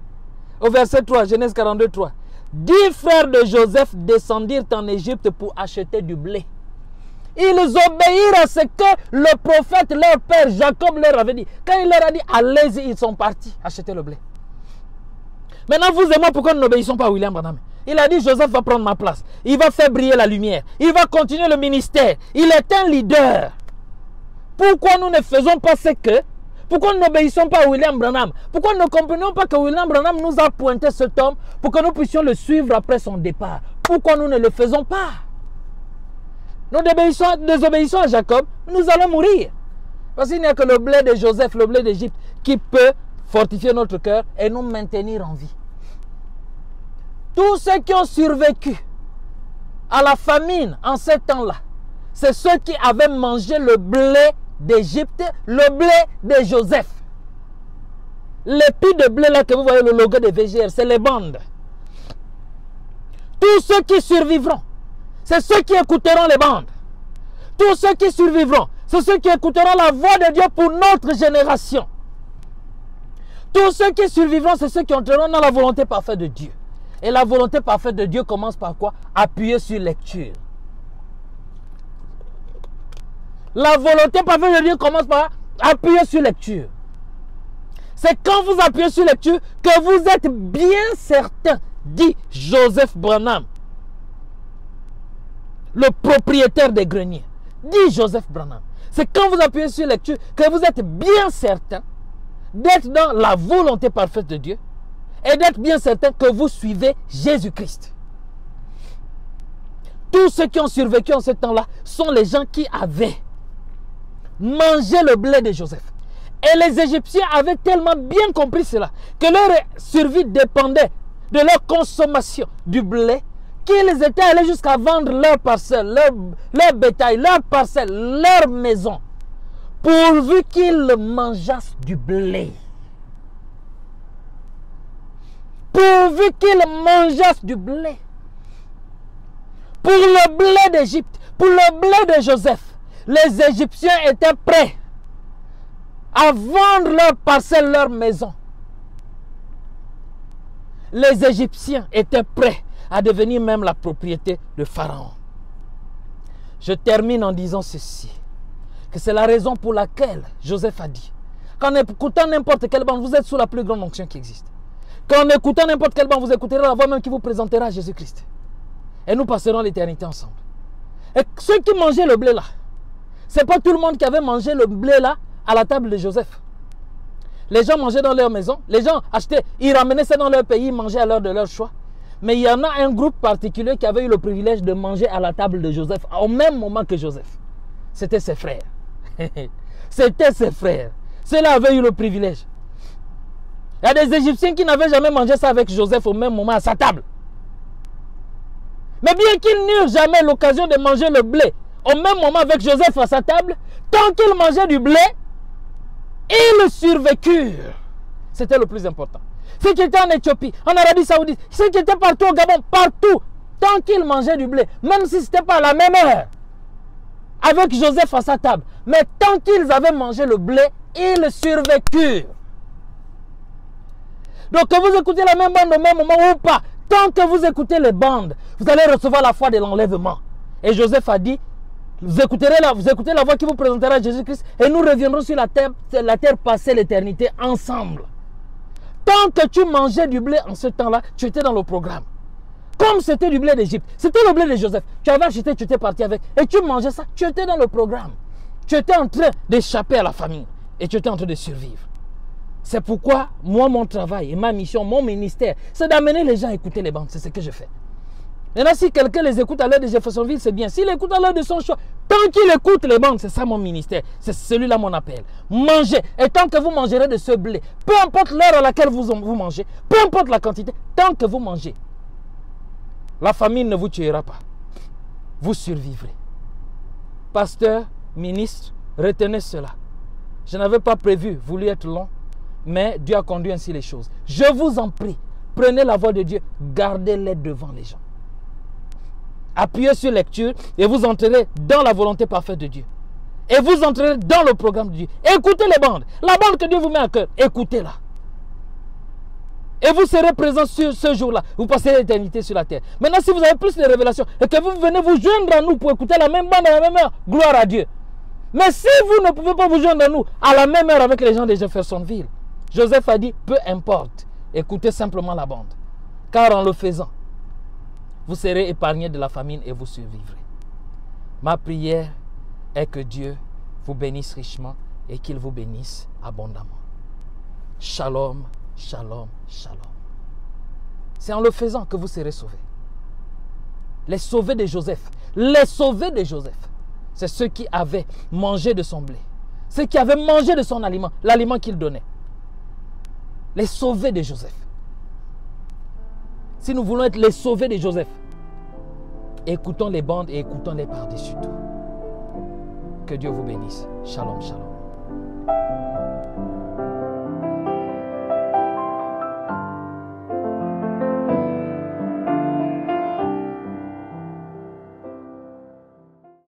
A: au verset trois, Genèse quarante-deux, trois. Dix frères de Joseph descendirent en Égypte pour acheter du blé. Ils obéirent à ce que le prophète, leur père Jacob, leur avait dit. Quand il leur a dit, allez-y, ils sont partis acheter le blé. Maintenant, vous et moi, pourquoi nous n'obéissons pas à William Branham? Il a dit, Joseph va prendre ma place. Il va faire briller la lumière. Il va continuer le ministère. Il est un leader. Pourquoi nous ne faisons pas ce que... Pourquoi nous n'obéissons pas à William Branham? Pourquoi nous ne comprenons pas que William Branham nous a pointé cet homme pour que nous puissions le suivre après son départ? Pourquoi nous ne le faisons pas? Nous désobéissons, désobéissons à Jacob, nous allons mourir. Parce qu'il n'y a que le blé de Joseph, le blé d'Égypte, qui peut fortifier notre cœur et nous maintenir en vie. Tous ceux qui ont survécu à la famine en ce temps-là, c'est ceux qui avaient mangé le blé d'Égypte, le blé de Joseph. L'épi de blé là que vous voyez, le logo de V G R, c'est les bandes. Tous ceux qui survivront, c'est ceux qui écouteront les bandes. Tous ceux qui survivront, c'est ceux qui écouteront la voix de Dieu pour notre génération. Tous ceux qui survivront, c'est ceux qui entreront dans la volonté parfaite de Dieu. Et la volonté parfaite de Dieu commence par quoi? Appuyer sur lecture. La volonté parfaite de Dieu commence par appuyer sur lecture. C'est quand vous appuyez sur lecture que vous êtes bien certain, dit Joseph Branham, le propriétaire des greniers. Dit Joseph Branham. C'est quand vous appuyez sur lecture que vous êtes bien certain d'être dans la volonté parfaite de Dieu et d'être bien certain que vous suivez Jésus-Christ. Tous ceux qui ont survécu en ce temps-là sont les gens qui avaient mangé le blé de Joseph. Et les Égyptiens avaient tellement bien compris cela que leur survie dépendait de leur consommation du blé, qu'ils étaient allés jusqu'à vendre leurs parcelles, leur, leur bétail, leurs parcelles, leur maison, pourvu qu'ils mangeassent du blé. Pourvu qu'ils mangeassent du blé. Pour le blé d'Égypte, pour le blé de Joseph, les Égyptiens étaient prêts à vendre leurs parcelles, leurs maisons. Les Égyptiens étaient prêts à devenir même la propriété de Pharaon. Je termine en disant ceci, que c'est la raison pour laquelle Joseph a dit, qu'en écoutant n'importe quelle bande, vous êtes sous la plus grande onction qui existe. Qu'en écoutant n'importe quelle bande, vous écouterez la voix même qui vous présentera à Jésus-Christ. Et nous passerons l'éternité ensemble. Et ceux qui mangeaient le blé là, ce n'est pas tout le monde qui avait mangé le blé là à la table de Joseph. Les gens mangeaient dans leur maison, les gens achetaient, ils ramenaient ça dans leur pays, ils mangeaient à l'heure de leur choix. Mais il y en a un groupe particulier qui avait eu le privilège de manger à la table de Joseph au même moment que Joseph. C'était ses frères. C'était ses frères. Ceux-là avaient eu le privilège. Il y a des Égyptiens qui n'avaient jamais mangé ça avec Joseph au même moment à sa table. Mais bien qu'ils n'eurent jamais l'occasion de manger le blé au même moment avec Joseph à sa table, tant qu'ils mangeaient du blé, ils survécurent. C'était le plus important. Ceux qui étaient en Éthiopie, en Arabie Saoudite, ceux qui étaient partout au Gabon, partout, tant qu'ils mangeaient du blé, même si ce n'était pas à la même heure, avec Joseph à sa table, mais tant qu'ils avaient mangé le blé, ils survécurent. Donc que vous écoutez la même bande au même moment ou pas, tant que vous écoutez les bandes, vous allez recevoir la foi de l'enlèvement. Et Joseph a dit, vous écouterez la, vous écoutez la voix qui vous présentera Jésus-Christ et nous reviendrons sur la terre, la terre passer l'éternité ensemble. Tant que tu mangeais du blé en ce temps-là, tu étais dans le programme. Comme c'était du blé d'Égypte, c'était le blé de Joseph. Tu avais acheté, tu étais parti avec et tu mangeais ça, tu étais dans le programme. Tu étais en train d'échapper à la famine et tu étais en train de survivre. C'est pourquoi moi, mon travail et ma mission, mon ministère, c'est d'amener les gens à écouter les bandes. C'est ce que je fais. Maintenant, si quelqu'un les écoute à l'heure de Jeffersonville, c'est bien. S'il écoute à l'heure de son choix, tant qu'il écoute les bandes, c'est ça mon ministère. C'est celui-là mon appel. Mangez. Et tant que vous mangerez de ce blé, peu importe l'heure à laquelle vous, vous mangez, peu importe la quantité, tant que vous mangez, la famine ne vous tuera pas. Vous survivrez. Pasteur, ministre, retenez cela. Je n'avais pas prévu, voulu être long, mais Dieu a conduit ainsi les choses. Je vous en prie, prenez la voix de Dieu, gardez-les devant les gens. Appuyez sur lecture et vous entrerez dans la volonté parfaite de Dieu. Et vous entrerez dans le programme de Dieu. Écoutez les bandes. La bande que Dieu vous met à cœur, écoutez-la. Et vous serez présent sur ce jour-là. Vous passerez l'éternité sur la terre. Maintenant, si vous avez plus de révélations et que vous venez vous joindre à nous pour écouter la même bande à la même heure, gloire à Dieu. Mais si vous ne pouvez pas vous joindre à nous à la même heure avec les gens de Jeffersonville, Joseph a dit, peu importe, écoutez simplement la bande. Car en le faisant, vous serez épargnés de la famine et vous survivrez. Ma prière est que Dieu vous bénisse richement et qu'il vous bénisse abondamment. Shalom, shalom, shalom. C'est en le faisant que vous serez sauvés. Les sauvés de Joseph, les sauvés de Joseph, c'est ceux qui avaient mangé de son blé, ceux qui avaient mangé de son aliment, l'aliment qu'il donnait. Les sauvés de Joseph. Si nous voulons être les sauvés de Joseph, écoutons les bandes et écoutons-les par-dessus tout. Que Dieu vous bénisse. Shalom, shalom.